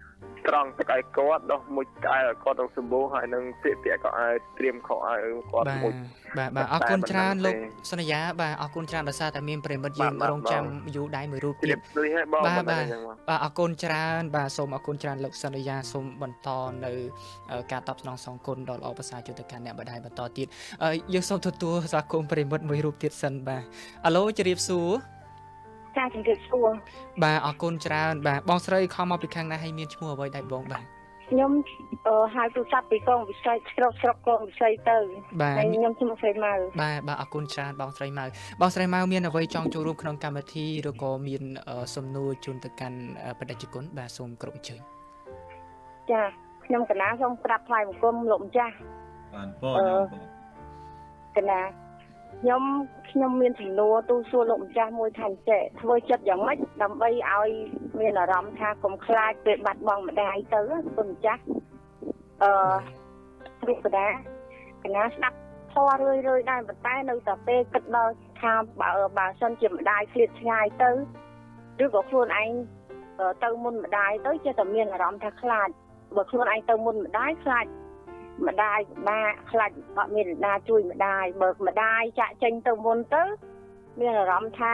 ត្រង់ទឹកឲ្យគាត់ដោះមួយក្អែគាត់ទៅសម្បូរហើយនឹងពាក្យក៏ឲ្យត្រៀមខោឲ្យគាត់មួយបាទអរគុណច្រើនលោកសន្យាបាទអរគុណច្រើនដោយសារតែមានប្រិមិត្តយើងរងចាំយូរដែរមួយរូបទៀតបាទអរគុណច្រើនបាទសូមអរគុណច្រើនលោកសន្យាសូមបន្តនៅការតបស្នងសងគុណដល់ល្អប្រសើរជួយទៅកាន់អ្នកម្ដាយបន្តទៀតយើងសូមទទួលស្វាគមន៍ប្រិមិត្តមួយរូបទៀតសិនបាទអាឡូជម្រាបសួរចាជំរាបសួរបាទអរគុណច្រើនបាទបងស្រីខំមកពីខាងណាហើយមានឈ្មោះអ្វីដែរបងបាទខ្ញុំហៅទូរស័ព្ទពីកងវិស័យស្រុកកងវិស័យទៅហើយខ្ញុំឈ្មោះស្រីម៉ៅបាទអរគុណច្រើនបងស្រីម៉ៅមានអ្វីចង់ចូលរួមក្នុងកម្មវិធីឬក៏មានសំណួរជូនទៅកាន់បដិជនបាទសូមគ្រប់អញ្ជើញចាខ្ញុំកណាសូមក្រាបថ្លែងបង្គំលោកម្ចាស់បាទបងកណាខ្ញុំមានសំណួរទូសួរលោកម្ចាស់មួយថាចេះធ្វើចិត្តយ៉ាងម៉េចដើម្បីឲ្យមានអារម្មណ៍ថាកុំខ្លាចពេលបាត់បង់ម្ដាយទៅគុណម្ចាស់ព្រោះកណាស្ដាប់ធម៌រឿយដែរប៉ុន្តែនៅតែពេលគិតដល់ថាបើសិនជាម្ដាយឃ្លាតឆ្ងាយទៅឬក៏ខ្លួនឯងទៅមុនម្ដាយទៅចេះតែមានអារម្មណ៍ថាខ្លាចបើខ្លួនឯងទៅមុនម្ដាយខ្លាចម្ដាយបាក់ខ្លាចអត់មានអ្នកណាជួយម្ដាយបើម្ដាយចាក់ចេញទៅមុនទៅមានអារម្មណ៍ថា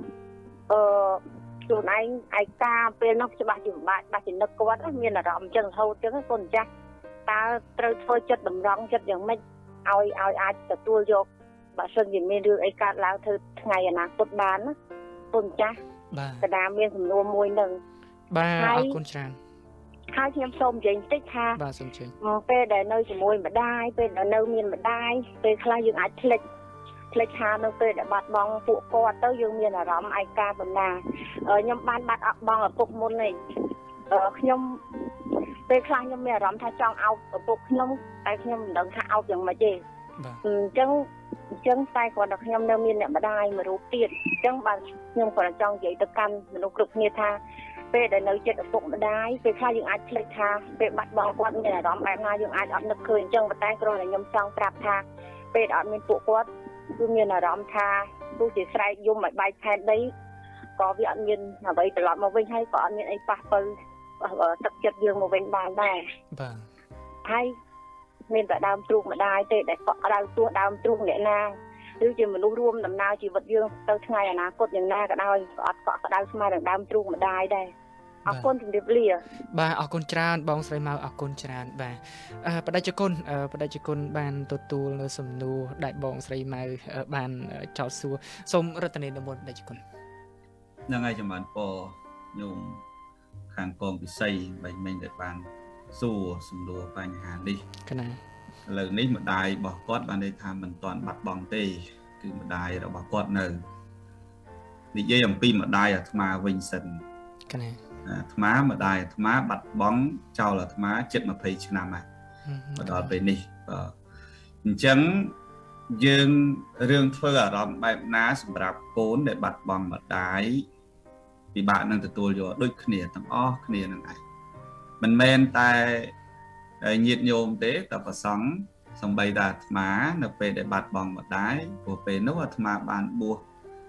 ខ្លួនឯងឯកាពេលនោះច្បាស់ជាពិបាកដាច់ចំណឹកគាត់មានអារម្មណ៍ចឹងរហូតចឹងគុណចាស់តើត្រូវធ្វើចិត្តតម្រង់ចិត្តយ៉ាងម៉េចឲ្យអាចទទួលយកបើសិនជាមានរឿងអីកើតឡើងធ្វើថ្ងៃអនាគតបានណាគុណចាស់បាទកណាមានសំណួរមួយនឹងបាទអរគុណច្រើនហើយខ្ញុំសូមនិយាយបន្តិចថាបាទសូមជឿពេលដែលនៅជាមួយម្ដាយពេលដែលនៅមានម្ដាយពេលខ្លះយើងអាចភ្លេចថានៅពេលដែលបាត់បង់ពួកគាត់ទៅយើងមានអារម្មណ៍ឯកាប៉ុណ្ណាខ្ញុំបានបាត់បង់ឪពុកមុននេះខ្ញុំពេលខ្លះខ្ញុំមានអារម្មណ៍ថាចង់អោបឪពុកខ្ញុំតែខ្ញុំមិនដឹងថាអោបយ៉ាងម៉េចទេអញ្ចឹងតែគាត់ថាខ្ញុំនៅមានអ្នកម្ដាយមួយរូបទៀតអញ្ចឹងបាទខ្ញុំគាត់ចង់និយាយទៅកាន់មនុស្សគ្រប់គ្នាថាពេលដែលនៅចិត្តឪពុកម្ដាយពេលខ្លះយើងអាចភ្លេចថាពេលបាត់បង់គាត់មានអារម្មណ៍បែបណាយើងអាចអត់នឹកឃើញអញ្ចឹងប៉ុន្តែគ្រាន់តែខ្ញុំចង់ប្រាប់ថាពេលអត់មានពួកគាត់គឺមានអារម្មណ៍ថាទោះជាស្រែកយំឲ្យបែកផែនដីក៏វាអត់មានអ្វីត្រឡប់មកវិញហើយក៏អត់មានអីប៉ះពាល់ទឹកចិត្តយើងមកវិញបានដែរបាទហើយមានតែដើមទ្រូងម្ដាយទេដែលកក់ដៅទោះដើមទ្រូងអ្នកណាឬជាមនុស្សរួមដំណើរជីវិតយើងទៅថ្ងៃអនាគតយ៉ាងណាក៏ដោយក៏អត់កក់ក្ដៅស្មើនឹងដើមទ្រូងម្ដាយដែរអរគុណជំរាបលាបាទអរគុណច្រើនបងស្រីម៉ៅអរគុណច្រើនបាទបដិជនបានទទួលនៅសំណួរដែលបងស្រីម៉ៅបានចោទសួរសូមរតនានិមន្តបដិជនហ្នឹងហើយចម្រើនពរញោមខាងកងពិសីមិញដែលបានសួរសំណួរបញ្ហានេះកណាឥឡូវនេះម្ដាយរបស់គាត់បានន័យថាមិនទាន់បាត់បង់ទេគឺម្ដាយរបស់គាត់នៅនិយាយអំពីម្ដាយអាត្មាវិញសិនកណាអាត្មាម្ដាយអាត្មាបាត់បង់ចោលអាត្មាជិត20ឆ្នាំហើយមកដល់ពេលនេះអញ្ចឹងយើងរឿងធ្វើអារម្មណ៍បែបណាសម្រាប់កូនដែលបាត់បង់ម្ដាយពិបាកនឹងទទួលយកដូចគ្នាទាំងអស់គ្នានឹងឯងមិនមែនតែញាតិញោមទេតែប្រសង់សំបីតែអាត្មានៅពេលដែលបាត់បង់ម្ដាយព្រោះពេលនោះអាត្មាបានបួស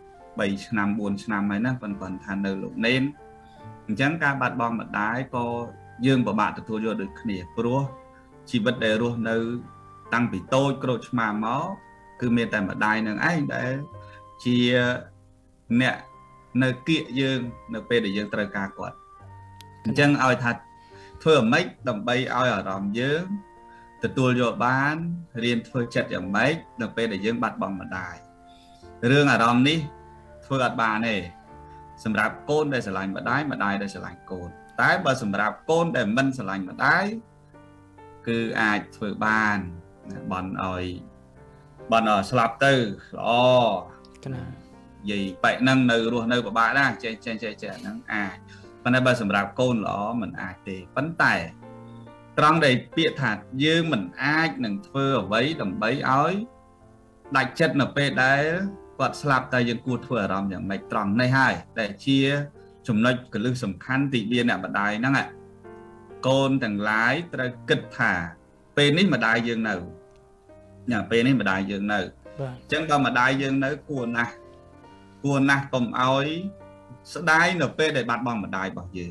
3ឆ្នាំ4ឆ្នាំហើយណាប៉ុន្តែថានៅលោកនេនអញ្ចឹងការបាត់បង់ម្ដាយក៏យើងពិបាកទទួលយកដូចគ្នាព្រោះជីវិតដែលរស់នៅតាំងពីតូចក្រូចឆ្មាមកគឺមានតែម្ដាយនឹងឯងដែលជាអ្នកនៅគៀកយើងនៅពេលដែលយើងត្រូវការគាត់អញ្ចឹងឲ្យថាធ្វើអ្មេចដើម្បីឲ្យអារម្មណ៍យើងទទួលយកបានរៀនធ្វើចិត្តយ៉ាងម៉េចនៅពេលដែលយើងបាត់បង់ម្ដាយរឿងអារម្មណ៍នេះធ្វើអត់បានទេសម្រាប់កូនដែលស្រឡាញ់ម្ដាយដែលស្រឡាញ់កូនតែបើសម្រាប់កូនដែលមិនស្រឡាញ់ម្ដាយគឺអាចធ្វើបានបន់ឲ្យស្លាប់ទៅល្អកណានិយាយបែបហ្នឹងនៅរស់នៅពិបាកណាស់ចេះហ្នឹងអាចប៉ុន្តែបើសម្រាប់កូនល្អមិនអាចទេប៉ុន្តែត្រង់ដែលពាក្យថាយើងមិនអាចនឹងធ្វើអ្វីដើម្បីឲ្យដាច់ចិត្តនៅពេលដែលគាត់ស្លាប់តែយើងគួរធ្វើអារម្មណ៍យ៉ាងម៉េចត្រង់នេះហើយដែលជាចំណុចកលឹះសំខាន់ទីមានអ្នកម្ដាយហ្នឹងកូនទាំងឡាយត្រូវគិតថាពេលនេះម្ដាយយើងនៅពេលនេះម្ដាយយើងនៅអញ្ចឹងបើម្ដាយយើងនៅគួរណាស់កុំឲ្យស្ដាយនៅពេលដែលបាត់បង់ម្ដាយរបស់យើង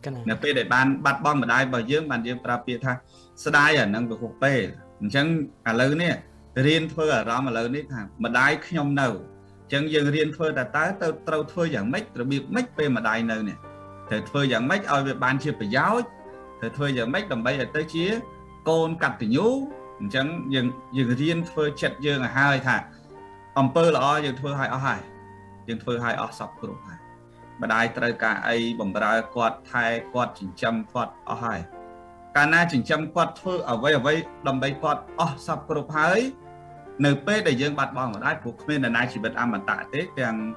Nè pe để ban bắt bom mà đai bảo dương bàn dương pra pia tha sdai ở năng của pe chẳng à lớn nè riêng phơi ở đó mà lớn nè thằng mà đai nhom nâu chẳng dừng riêng phơi đã tới tao phơi dạng mấy rồi biết mấy pe mà đai nâu nè thì phơi dạng mấy ở về ban chưa phải giáo thì phơi dạng mấy đầm bay ở tới chia côn cặp thì nhú chẳng dừng riêng phơi chặt dương là hai thằng ông phơi là dừng phơi hai dừng phơi hai ở sập của hai mà đai trời cả ai bầm ra quạt thay quạt chỉnh châm quạt ở hai cả na chỉnh châm quạt phơi ở vây đầm bay quạt ở sập của hai nơi pe để dương bạt bong ở đai của mình là nay chỉ biết ăn mà tạ tết rằng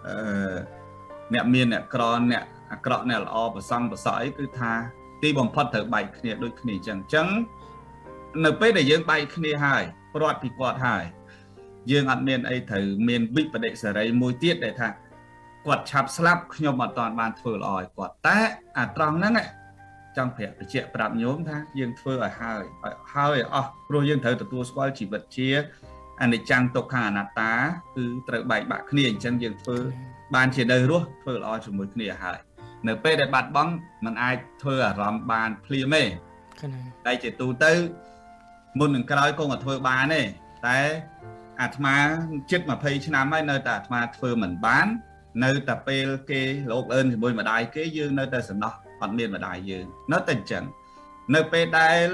nẹt miên nẹt cron nẹt cron nẹt o và xăng và sỏi cứ tha ti bầm phật thở bảy kia đôi kia chẳng chẳng nơi pe để dương bay kia hai quạt bị quạt hai dương ăn miên ấy thử miên bích và đệ sở đấy môi tiết để tha quạt chạp slap nhom mà toàn bàn phơi lòi quạt té tròn nắng ấy trong phải chuyện đạp nhóm tha dương phơi ở hơi rồi dương thử từ tua squal chỉ vật chia anh ấy trang tục hàng nát tá cứ tự bảy bạc kia chân dương phơi bàn chỉ đời luôn phơi lòi cho một kia hơi nửa pe để bạt bóng mình ai phơi ở rầm bàn plia mê đây chỉ tu tư một những cái nói con ở phơi bàn này té mà chết mà phơi năm ấy nơi ta mà phơi mình bán nơi ta pe kê lộc ơn thì bôi mà đai kế dương nơi ta sẵn đó còn miền mà đai dương nó tình trạng nơi pe đai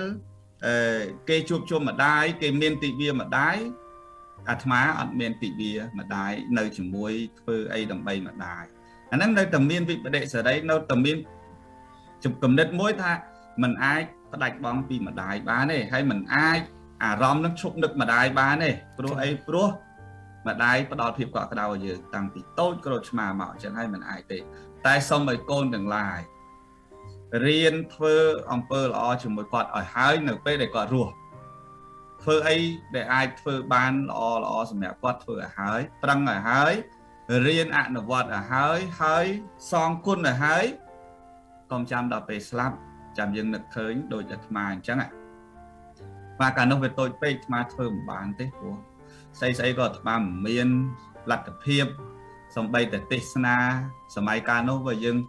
kê chuột mà đai kê miền tị bia mà đai mà ở miền tị bia mà đai nơi chỉ muối phơi ấy đầm bay mà đai anh em nơi tầm miền vị đệ sở đấy nơi tầm miền chụp cầm đất muối tha mình ai có đạch bóng vì mà đai bán này hay mình ai rom nó chụp nước mà đai bán này pro ấy pro mà đai bắt đầu thiệp quả cái đầu giờ tăng thì tốt cái đồ mà mạo chẳng hay mình ai tệ tại xong rồi côn đừng lại riêng phơ ông phơ lo chừng một quạt ở hai nửa pe để quạt rùa phơ ấy để ai phơ ban lo xem mẹ quạt phơ ở hai trăng ở hai riêng nó vọt ở hai song côn ở hai còn chăm đọc về slap chăm dừng lực khơi đôi giật mà chẳng ạ mà cả nông về tôi pe mà phơ một bàn thế của xây có mà miền lật phiệp xong bay từ Tesla sớm mai cả nông về dừng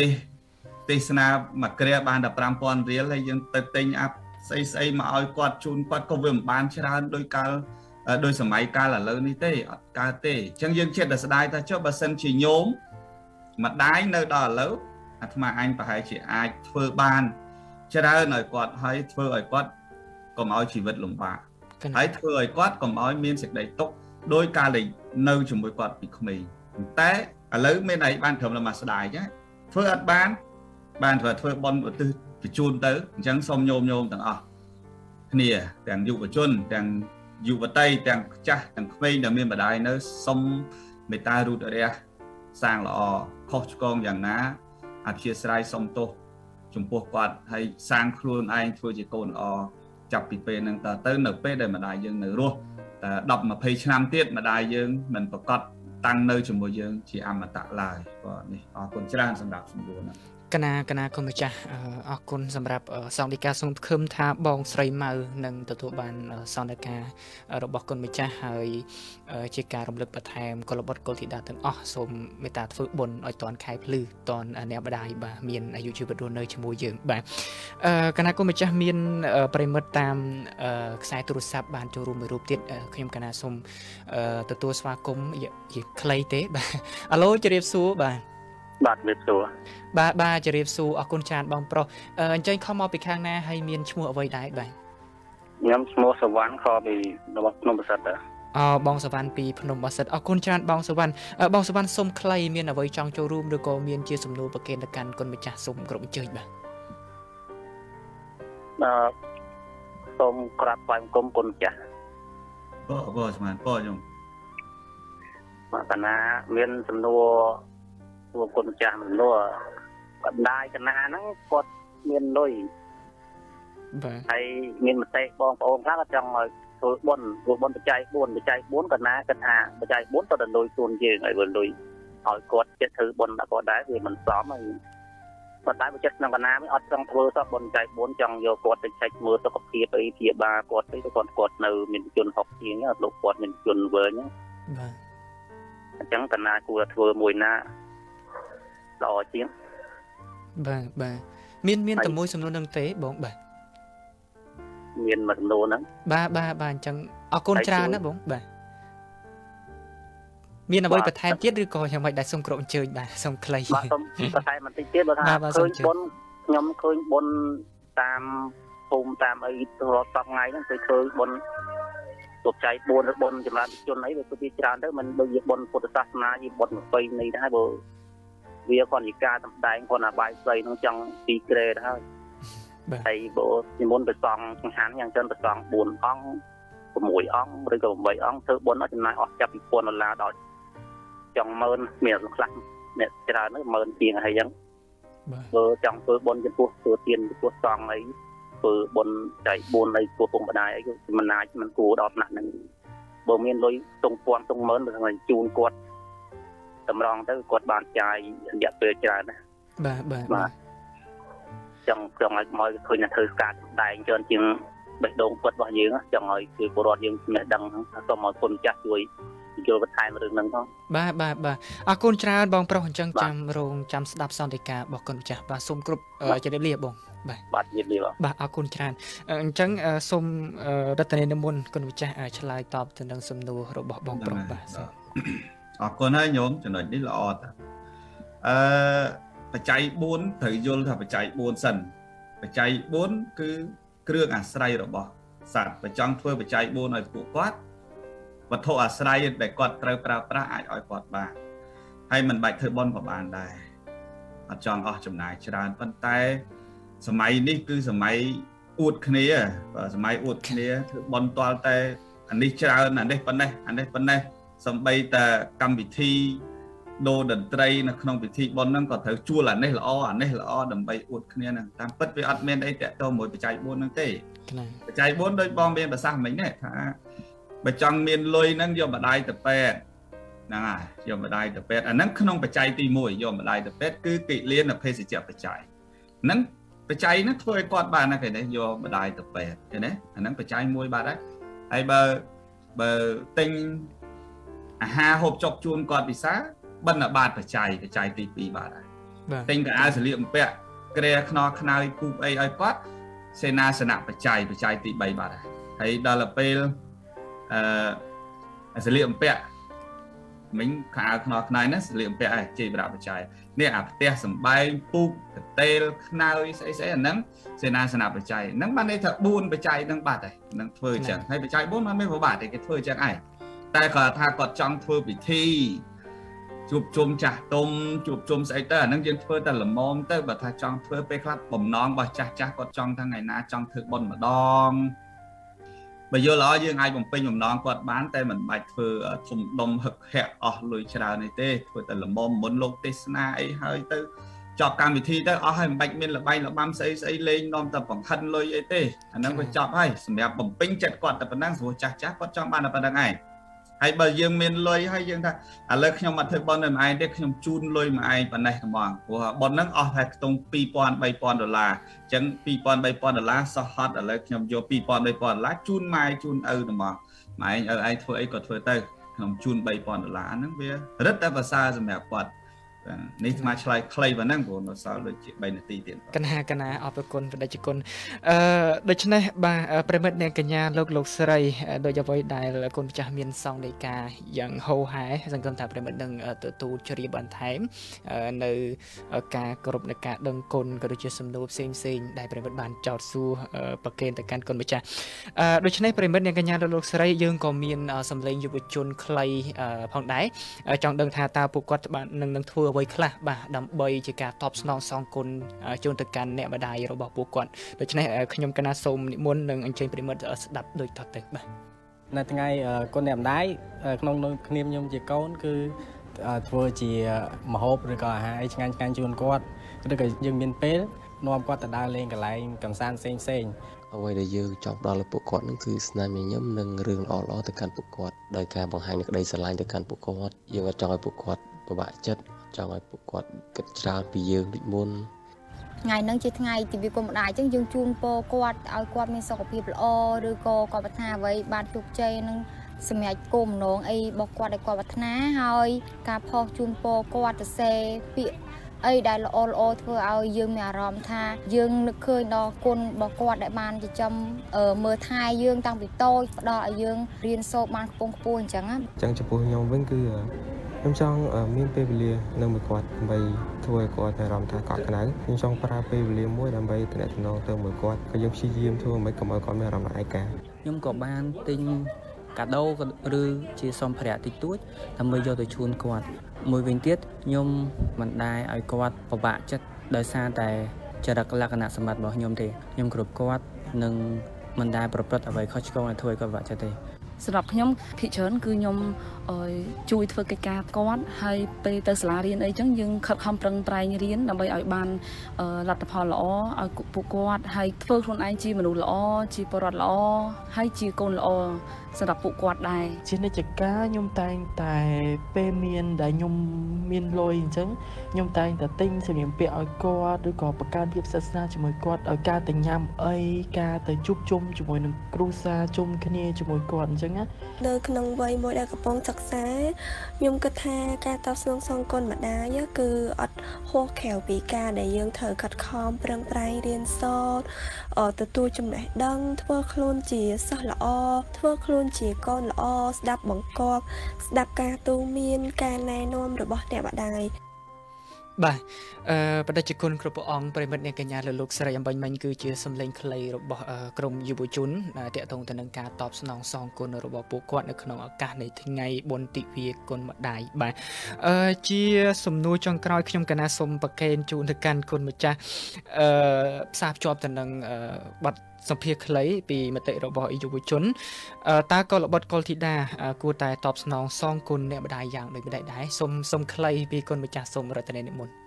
Tesla mà kia bàn đập ram pon riêng hay dừng tới tinh áp xây mà oi quạt chun quạt công việc bàn chơi ra đôi ca đôi sớm mai ca là lớn như thế ca tê chẳng dừng chết là đai ta cho bà sân chỉ nhóm mà đái nơi đó lớn mà anh phải chỉ ai phơi bàn chơi ra nơi quạt hay phơi ở quạt còn oi chỉ vật lồng bạc hãy thời quát còn nói miên sạch đầy tốc đôi ca lịch nơi chúng mới quạt bị không té lấy bên này ban thường là mà đài chứ phơi ăn ban và phơi bon của tư phải chôn tới trắng xong nhôm tầng nè tàng dụ vào chôn tàng dụ vào tay tàng cha tàng phơi là miên mà đài nó xong người ta rút ở đây sang là khó con dạng ná chia sài xong tô chúng buộc quạt hay sang luôn anh thôi chỉ còn chọc bị phê nâng tới nửa phê để mà đại dương nửa luôn đọc mà phê năm tiết mà đại dương mình phải có tăng nơi trong mùa dương chỉ ăn mà tạ lại và còn chưa đang sẵn đạp xuống luôn cái nào con cha con sắm rạp xong đi ca xong khơm tha bong sấy màu nâng từ tụ bàn xong đi ca rồi bọc con cha hơi chỉ cả động lực bật thèm con bật con thì đạt từng xong người ta phơi bồn ở toàn khai lư toàn nẻo bờ đài và miền ở YouTube đồ nơi trong mùa dương bạn cái nào con cha miền primer tam sai turu sap bàn cho room rụp tiết khi cái nào xong từ tụ xóa cúng gì clay tế bạn alo cho đẹp số bạn bạt miệt số baจะเรียบสู่คุณชาญบางโปรใจเข้ามาไปข้างหน้าให้มีนชั่วเอาไว้ได้บ้างย้ำชั่วสวรรค์เข้าไประบบนมสัตว์บองสวรรค์ปีพนมบัสต์คุณชาญบองสวรรค์ส้มใครมีนเอาไว้จองโจรูมหรือก็มีนเชื่อสมนูประเกณฑ์กันคนไปจ่าส้มกรมเจยบ้างส้มกราบไหว้กรมคนจ่าบ่สมานบ่ยงมาคณะมีนสมนูตัวคนจ่ามันรัวก็ได้ขนาดนั้นกดเงินเลยไอ้เงินมันเตะบององค์พระก็จังเลยตัวบนปัจจัยบุญกันนะกันปัจจัยบุญตัวเดินโดยส่วนยืนไอ้บนโดยเอากดจะถือบนแล้วก็ได้vìมันซ้อมมันก็ได้ปัจจัยนั่งกันนะไม่เอาจังเธอซะบนใจบุญจังโยกดไปใช้มือตัวกับเทียไปเทียบากดไปตัวก่อนกดในมินจุนหกทีเนี้ยลูกกดมินจุนเวอร์เนี้ยจังกันนะกูเธอมวยนะรอจริง bà miên tầm môi sầm nôn năng tế bóng bà miên mà sầm nôn đó bà chẳng con tra đó bóng bà miên là bơi bật thay tiết đi coi chẳng mày đã xong cộn chơi bà xong clay bà xong bật thay mình tiết bật thay khơi bốn nhóm khơi bốn tam hôm tam ấy rồi tập ngày đó khơi bốnตกใจบนบนจำนวนจนไหนแบบพิจารณามันโดยบนพุทธศาสนาที่บนไปในได้บ่เวียก่อนอีกการทำได้ก่อนอบายใจน้องจังตีเกรได้ไอ้บ่ที่บนไปซองหันอย่างเช่นไปซองบุญอ่องมวยอ่องหรือกับใบอ่องเธอบนเอาจำนวนออกจากปีปนลาดอกจังเมินเมียสุขลักเนี่ยจะได้นึกเมินเตียงอะไรยังจังเพื่อบนจะตัวเตียนตัวซองไอ้บนใจบนในตัวตรงบันไดมันนายมันกูดอกหนักนั่นบ่มีลอยตรงปวนตรงเมินเป็นอะไรจูนกดตำรองแต่กดบานใจอยากเปิดใจนะมาจังไอ้มอยเคยนั่งเธอการได้จนจึงไปโดนกดบ่อยยังจังไอ้คือปวดยังเนี่ยดังก็มอยคนจัดด้วยโยบไทยมาเรื่องนึงก็อาคุณจราบองประหลจังจำโรงจำสดับซอนติกาบอกคนจ้ะบาสมกรุบจะได้เรียบบงบาดเจ็บดีป่ะบาอาคุณจราจังสมรัตเนนมุนคนวิจัยฉลายตอบถึงดังสมนูระบบบองประบาคนให้โยมจะหน่อยนิดละอดปัจจัยบุญถือโยนถ้าปัจจัยบุญสันปัจจัยบุญคือเครื่องอาศัยระบบสัตว์ประจังเพื่อปัจจัยบุญหน่อยผูกวัดวัตถุอาศัยแต่กอดเตาปลาปลาอาจอ่อยกอดบาให้มันใบเธอบนกับบานได้อาจารย์จำนายชราปันไตสมัยนี้คือสมัยอุดเนียสมัยอุดเนียเธอบนตัวแต่อันนี้ชราอันนี้ปันได้อันนี้ปันได้สมัยแต่กรรมวิธีโดดนตรีในขนมวิธีบนนั่งก็เธอชั่วหลังนี้ละอ้ออันนี้ละอ้อดำใบอุดเนียนั่งตามปัดไปอัดเมนได้แต่ตัวหมดปัจจัยบุญนั่งเต้ปัจจัยบุญโดยบองเมนภาษาเหมือนเนี่ยไปจังเมียนลอยนั่งยอมมาได้แต่เป็ดนั่งยอมมาได้แต่เป็ดอันนั้นขนมปัจจัยตีมวยยอมมาได้แต่เป็ดคือกิเลสน่ะเพศเจ็บปัจจัยนั้นปัจจัยนั้นช่วยกอดบานนะcái đấyยอมมาได้แต่เป็ดcái đấyอันนั้นปัจจัยมวยบานได้ไอ้เบอร์ติงหอบจกจูนกอดปีซ่าบันน่ะบาดปัจจัยตีปีบานได้ติงกับอาสลีมเป็ดเกลียขนอขนายปูไอ้กอดเสนาสนะปัจจัยตีใบบานได้ไอ้ดาลเปลสลีมเปะมิ้งขาขนอขนายนะสลีมเปะจีบราบใจเนี่ยอาเตะสบายปุกเตลขนายใส่นั่งเสนาสนะปัจจัยนั่งบ้านในถักบุญปัจจัยนั่งบาดเลยนั่งเฟื่อจังให้ปัจจัยบุญมันไม่พอบาดเลยก็เฟื่อจังไอ้แต่ก็ถ้ากดจังเฟื่อปิธีจูบจุ่มจ่าต้มจูบจุ่มใส่เตอนั่งยังเฟื่อแต่ละมอมเตอแบบถ้าจังเฟื่อไปคลัดผมน้องบ่จ่ากดจังทางไหนนะจังถือบนมาดองbây giờ là dương ai bằng pin bằng non quạt bán tay mình bạch vừa thùng đông hực hẹp lùi chào này tê vừa từ là mồm muốn lột tê na ấy hơi từ chọc càng bị thi tới hai bạch miên là bay là bám xây lên non tập bằng thân lôi ấy tê anh đang phải chọc hay đẹp bằng pin chặt quạt tập đang rồi chắc quạt trong ban là ban đang ngày hay bây giờ miên lôi hay dương ta lấy khi mà thấy bọn ai để khi chun lôi mà ai ban này bằng của bọn nó hay tông pi pon bay pon $ចឹង$2,000សោះហត់ឥឡូវខ្ញុំយក$2,000ជូនម៉ែជូនឪទៅមកម៉ែឯងធ្វើអីក៏ធ្វើទៅខ្ញុំជូន$3,000ហ្នឹងវារឹតតែភាសាសម្រាប់គាត់នេះស្មាឆ្លៃខ្លីប៉ុណ្ណឹងព្រោះនៅសល់ដូចជា3នាទីទៀតកណាអរគុណបដិជគុណដូច្នេះបាទប្រិមិត្តអ្នកកញ្ញាលោកស្រីដោយអ្វីដែលគុណម្ចាស់មានសង្ឃដីកាយ៉ាងហូរហែសង្ឃឹមថាប្រិមិត្តនឹងទទួលជ្រាបបន្ថែមនៅការគ្រប់នៃការដឹងគុណក៏ដូចជាសំណួរផ្សេងដែលប្រិមិត្តបានចោទសួរប្រកេនទៅកាន់គុណម្ចាស់ដូច្នេះប្រិមិត្តអ្នកកញ្ញាលោកស្រីយើងក៏មានសម្លេងយុវជនខ្លីផងដែរចង់ដឹងថាតើពួកគាត់បាននឹងធ្វើអ្វីខ្លះបាទដើម្បីជាការតបស្នងសងគុណជូនទៅកាន់អ្នកម្ដាយរបស់ពួកគាត់ដូច្នេះខ្ញុំកណាសូមនិមន្តនឹងអញ្ជើញប្រិមិត្តស្ដាប់ដូចតទៅបាទនៅថ្ងៃគុណអ្នកម្ដាយក្នុងគ្នាខ្ញុំជាកូនគឺធ្វើជាម្ហូបឬក៏អាហារអីឆ្ងាញ់ជូនគាត់ឬក៏យើងមានពេលនាំគាត់ទៅដើរលេងកន្លែងកម្សាន្តផ្សេងអ្វីដែលយើងចង់ដល់ពួកគាត់នឹងគឺស្នាមញញឹមនិងរឿងល្អៗទៅកាន់ពួកគាត់ដោយការបង្ហាញនូវក្តីស្រឡាញ់ទៅកាន់ពួកគាត់យើងអត់ចង់ឲ្យពួកគាត់ពិបាកចិត្តចង់ឲ្យពួកគាត់គិតច្រើនពីយើងដូចមុនថ្ងៃហ្នឹងជាថ្ងៃទិវាគុំម្ដាយអញ្ចឹងយើងជូនពរគាត់ឲ្យគាត់មានសុខភាពល្អឬក៏គាត់ប្រាថ្នាអ្វីបានជោគជ័យនឹងសម្រាប់គោលបំណងអីរបស់គាត់ឲ្យគាត់ប្រាថ្នាហើយការផុសជូនពរគាត់ទៅសេពាក្យអីដែលល្អល្អធ្វើឲ្យយើងមានអារម្មណ៍ថាយើងនឹកឃើញដល់គុណរបស់គាត់ដែលបានចិញ្ចឹមមើលថែយើងតាំងពីតូចផ្ដល់ឲ្យយើងរៀនសូត្របានខ្ពង់ខ្ពស់អញ្ចឹងណាចំពោះខ្ញុំវិញគឺខ្ញុំចង់មានពេលវេលានៅមួយគាត់ដើម្បីធ្វើឲ្យគាត់មានអារម្មណ៍ថាកក់ក្ដៅខ្ញុំចង់ប្រើពេលវេលាមួយដើម្បីទំនាក់ទំនងទៅមួយគាត់ក៏យើងព្យាយាមធ្វើឲ្យកុំឲ្យគាត់មានអារម្មណ៍ឯកាខ្ញុំក៏បានទិញកាដូឬជាសម្ភារៈតិចតួចដើម្បីយកទៅជូនគាត់មួយវិញទៀតខ្ញុំមិនដែរឲ្យគាត់ពិបាកចិត្តដោយសារតែចរិតលក្ខណៈសម្បត្តិរបស់ខ្ញុំទេខ្ញុំគ្រប់គាត់និងមិនដែរប្រព្រឹត្តអ្វីខុសឆ្គងឲ្យធ្វើឲ្យគាត់ពិបាកចិត្តទេសម្រាប់ខ្ញុំភាគច្រើនគឺខ្ញុំជួយធ្វើកិច្ចការគាត់ហើយពេលទៅសាលារៀនអីចឹងយើងខិតខំប្រឹងប្រែងរៀនដើម្បីឲ្យបានលទ្ធផលល្អឲ្យពួកគាត់ហើយធ្វើខ្លួនឯងជាមនុស្សល្អជាពលរដ្ឋល្អហើយជាកូនល្អសម្រាប់ពួកគាត់ដែរជានិច្ចការខ្ញុំតែងតែពេលមានដែលខ្ញុំមានលុយអញ្ចឹងខ្ញុំតែងតែទិញសម្លៀកបំពាក់ឲ្យគាត់ឬក៏បង្កើនភាពស្និទ្ធស្នាលជាមួយគាត់ឲ្យការទៅញ៉ាំអីការទៅជួបជុំជាមួយនឹងគ្រួសារជុំគ្នាជាមួយគាត់អញ្ចឹងណានៅក្នុងវ័យមួយដែលកំពុងសិក្សាខ្ញុំគិតថាការតបស្នងសងគុណម្ដាយគឺអត់ហួសក្រៅពីការដែលយើងត្រូវខិតខំប្រឹងប្រែងរៀនសូត្រទទួលចំណេះដឹងធ្វើខ្លួនជាសិស្សល្អធ្វើខ្លួនជាកូនល្អស្ដាប់បង្គាប់ស្ដាប់ការទូន្មានការណែនាំរបស់អ្នកម្ដាយបាទបដិជគុណគ្រប់ព្រះអង្គប្រិមិត្តអ្នកកញ្ញាលោកស្រីអំបញ្ញមិញគឺជាសម្លេងខ្លីរបស់ក្រុមយុវជនតាក់ទងទៅនឹងការតបស្នងសងគុណរបស់ពួកគាត់នៅក្នុងឱកាសនៃថ្ងៃបុណ្យទិវាគុណម្ដាយបាទជាសំណួរចុងក្រោយខ្ញុំកណាសូមប្រកេនជូនទៅកាន់គុណម្ចាស់ផ្សារភ្ជាប់ទៅនឹងបទសម្ភារខ្លីពីមតិរបស់យុវជនតើកុលបុត្រកុលធីតាគួរតែតបស្នងសងគុណអ្នកម្ដាយយ៉ាងដូចម្ដេចដែរសូមខ្លីពីគុណម្ចាស់សូមរតនានិមន្ត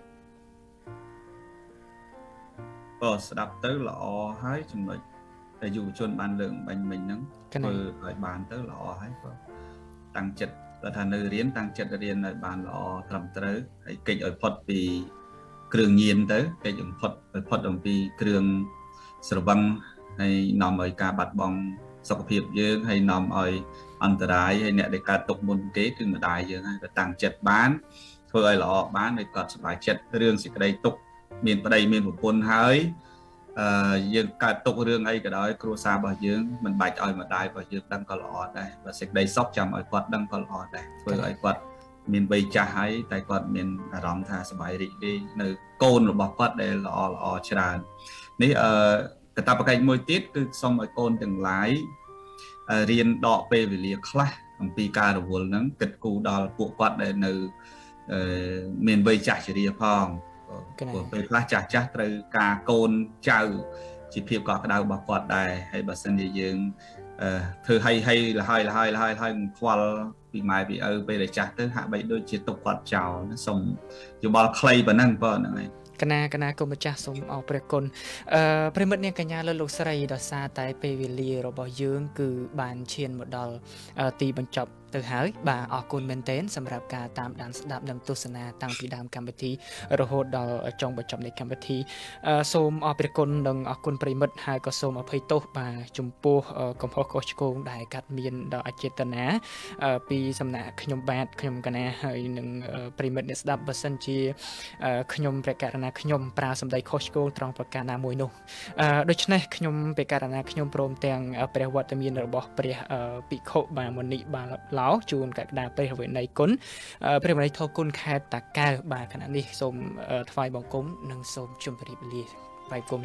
ក៏ស្ដាប់ទៅល្អហើយចំណុចដែលយុវជនបានលើកបាញ់មិញហ្នឹងធ្វើឲ្យបានទៅល្អហើយក៏តាំងចិត្តថានៅរៀនតាំងចិត្តរៀនឲ្យបានល្អត្រឹមត្រូវហើយកិច្ចឲ្យផុតពីគ្រឿងញៀនទៅកិច្ចផុតអំពីគ្រឿងស្រវឹងហើយនាំឲ្យការបាត់បង់សុខភាពយើងហើយនាំឲ្យអន្តរាយហើយអ្នកដែលកើតទុកមុនគេគឺម្ដាយយើងហើយក៏តាំងចិត្តបានធ្វើឲ្យល្អបានឲ្យគាត់សប្បាយចិត្តរឿងសេចក្តីទុកមានប្តីមានប្រពន្ធហើយយើងកើតទុករឿងអីក៏ដោយគ្រួសាររបស់យើងមិនបាច់ឲ្យម្ដាយរបស់យើងដឹងក៏ល្អដែរបើសេចក្តីសុខចាំឲ្យគាត់ដឹងក៏ល្អដែរធ្វើឲ្យគាត់មានវ័យចាស់ហើយតែគាត់មានអារម្មណ៍ថាសប្បាយរីករាយនៅកូនរបស់គាត់ដែលល្អច្រើននេះកតាបកិច្ចមួយទៀតគឺសូមឲ្យកូនទាំងឡាយរៀនដកពេលវេលាខ្លះអំពីការរវល់ហ្នឹងគិតគូរដល់ពួកគាត់ដែលនៅមានវ័យចាស់ជរាផងព្រោះពេលខ្លះចាស់ត្រូវការកូនចៅជាភាពកក់ក្ដៅរបស់គាត់ដែរហើយបើសិនជាយើងធ្វើហើយលហើយខ្វល់ពីម៉ែពីឪពេលដែលចាស់ទៅហាក់បីដូចជាទុកគាត់ចោលសូមយោបល់ខ្លីប៉ុណ្ណឹងបងហ្នឹងហើយកណាគុំម្ចាស់សូមអរព្រះគុណប្រិមិត្តនាងកញ្ញាលោកស្រីដោយសារតែពេលវេលារបស់យើងគឺបានឈានមកដល់ទីបញ្ចប់ទៅហើយបាទអរគុណមែនទែនសម្រាប់ការតាមដានស្ដាប់និងទស្សនាតាំងពីដើមកម្មវិធីរហូតដល់ចុងបញ្ចប់នៃកម្មវិធីសូមអរព្រះគុណនិងអរគុណប្រិមិត្តហើយក៏សូមអភ័យទោសបាទចំពោះកំហុសខុសឆ្គងដែលកាត់មានដល់អចេតនាពីសំណាក់ខ្ញុំបាទខ្ញុំកណាហើយនិងប្រិមិត្តអ្នកស្ដាប់បើសិនជាខ្ញុំព្រះករណាខ្ញុំប្រើសម្ដីខុសឆ្គងត្រង់ប្រការណាមួយនោះដូច្នេះខ្ញុំព្រះករណាខ្ញុំព្រមទាំងព្រះវត្តមានរបស់ព្រះភិក្ខុបាទមុនីបាទឡោជូនកក្តារព្រះវិន័យគុណព្រះវិន័យធម៌គុណខេត្តតាកែវបាទខណៈនេះសូមថ្វាយបង្គំនិងសូមជម្រាបលាថ្វាយបង្គំ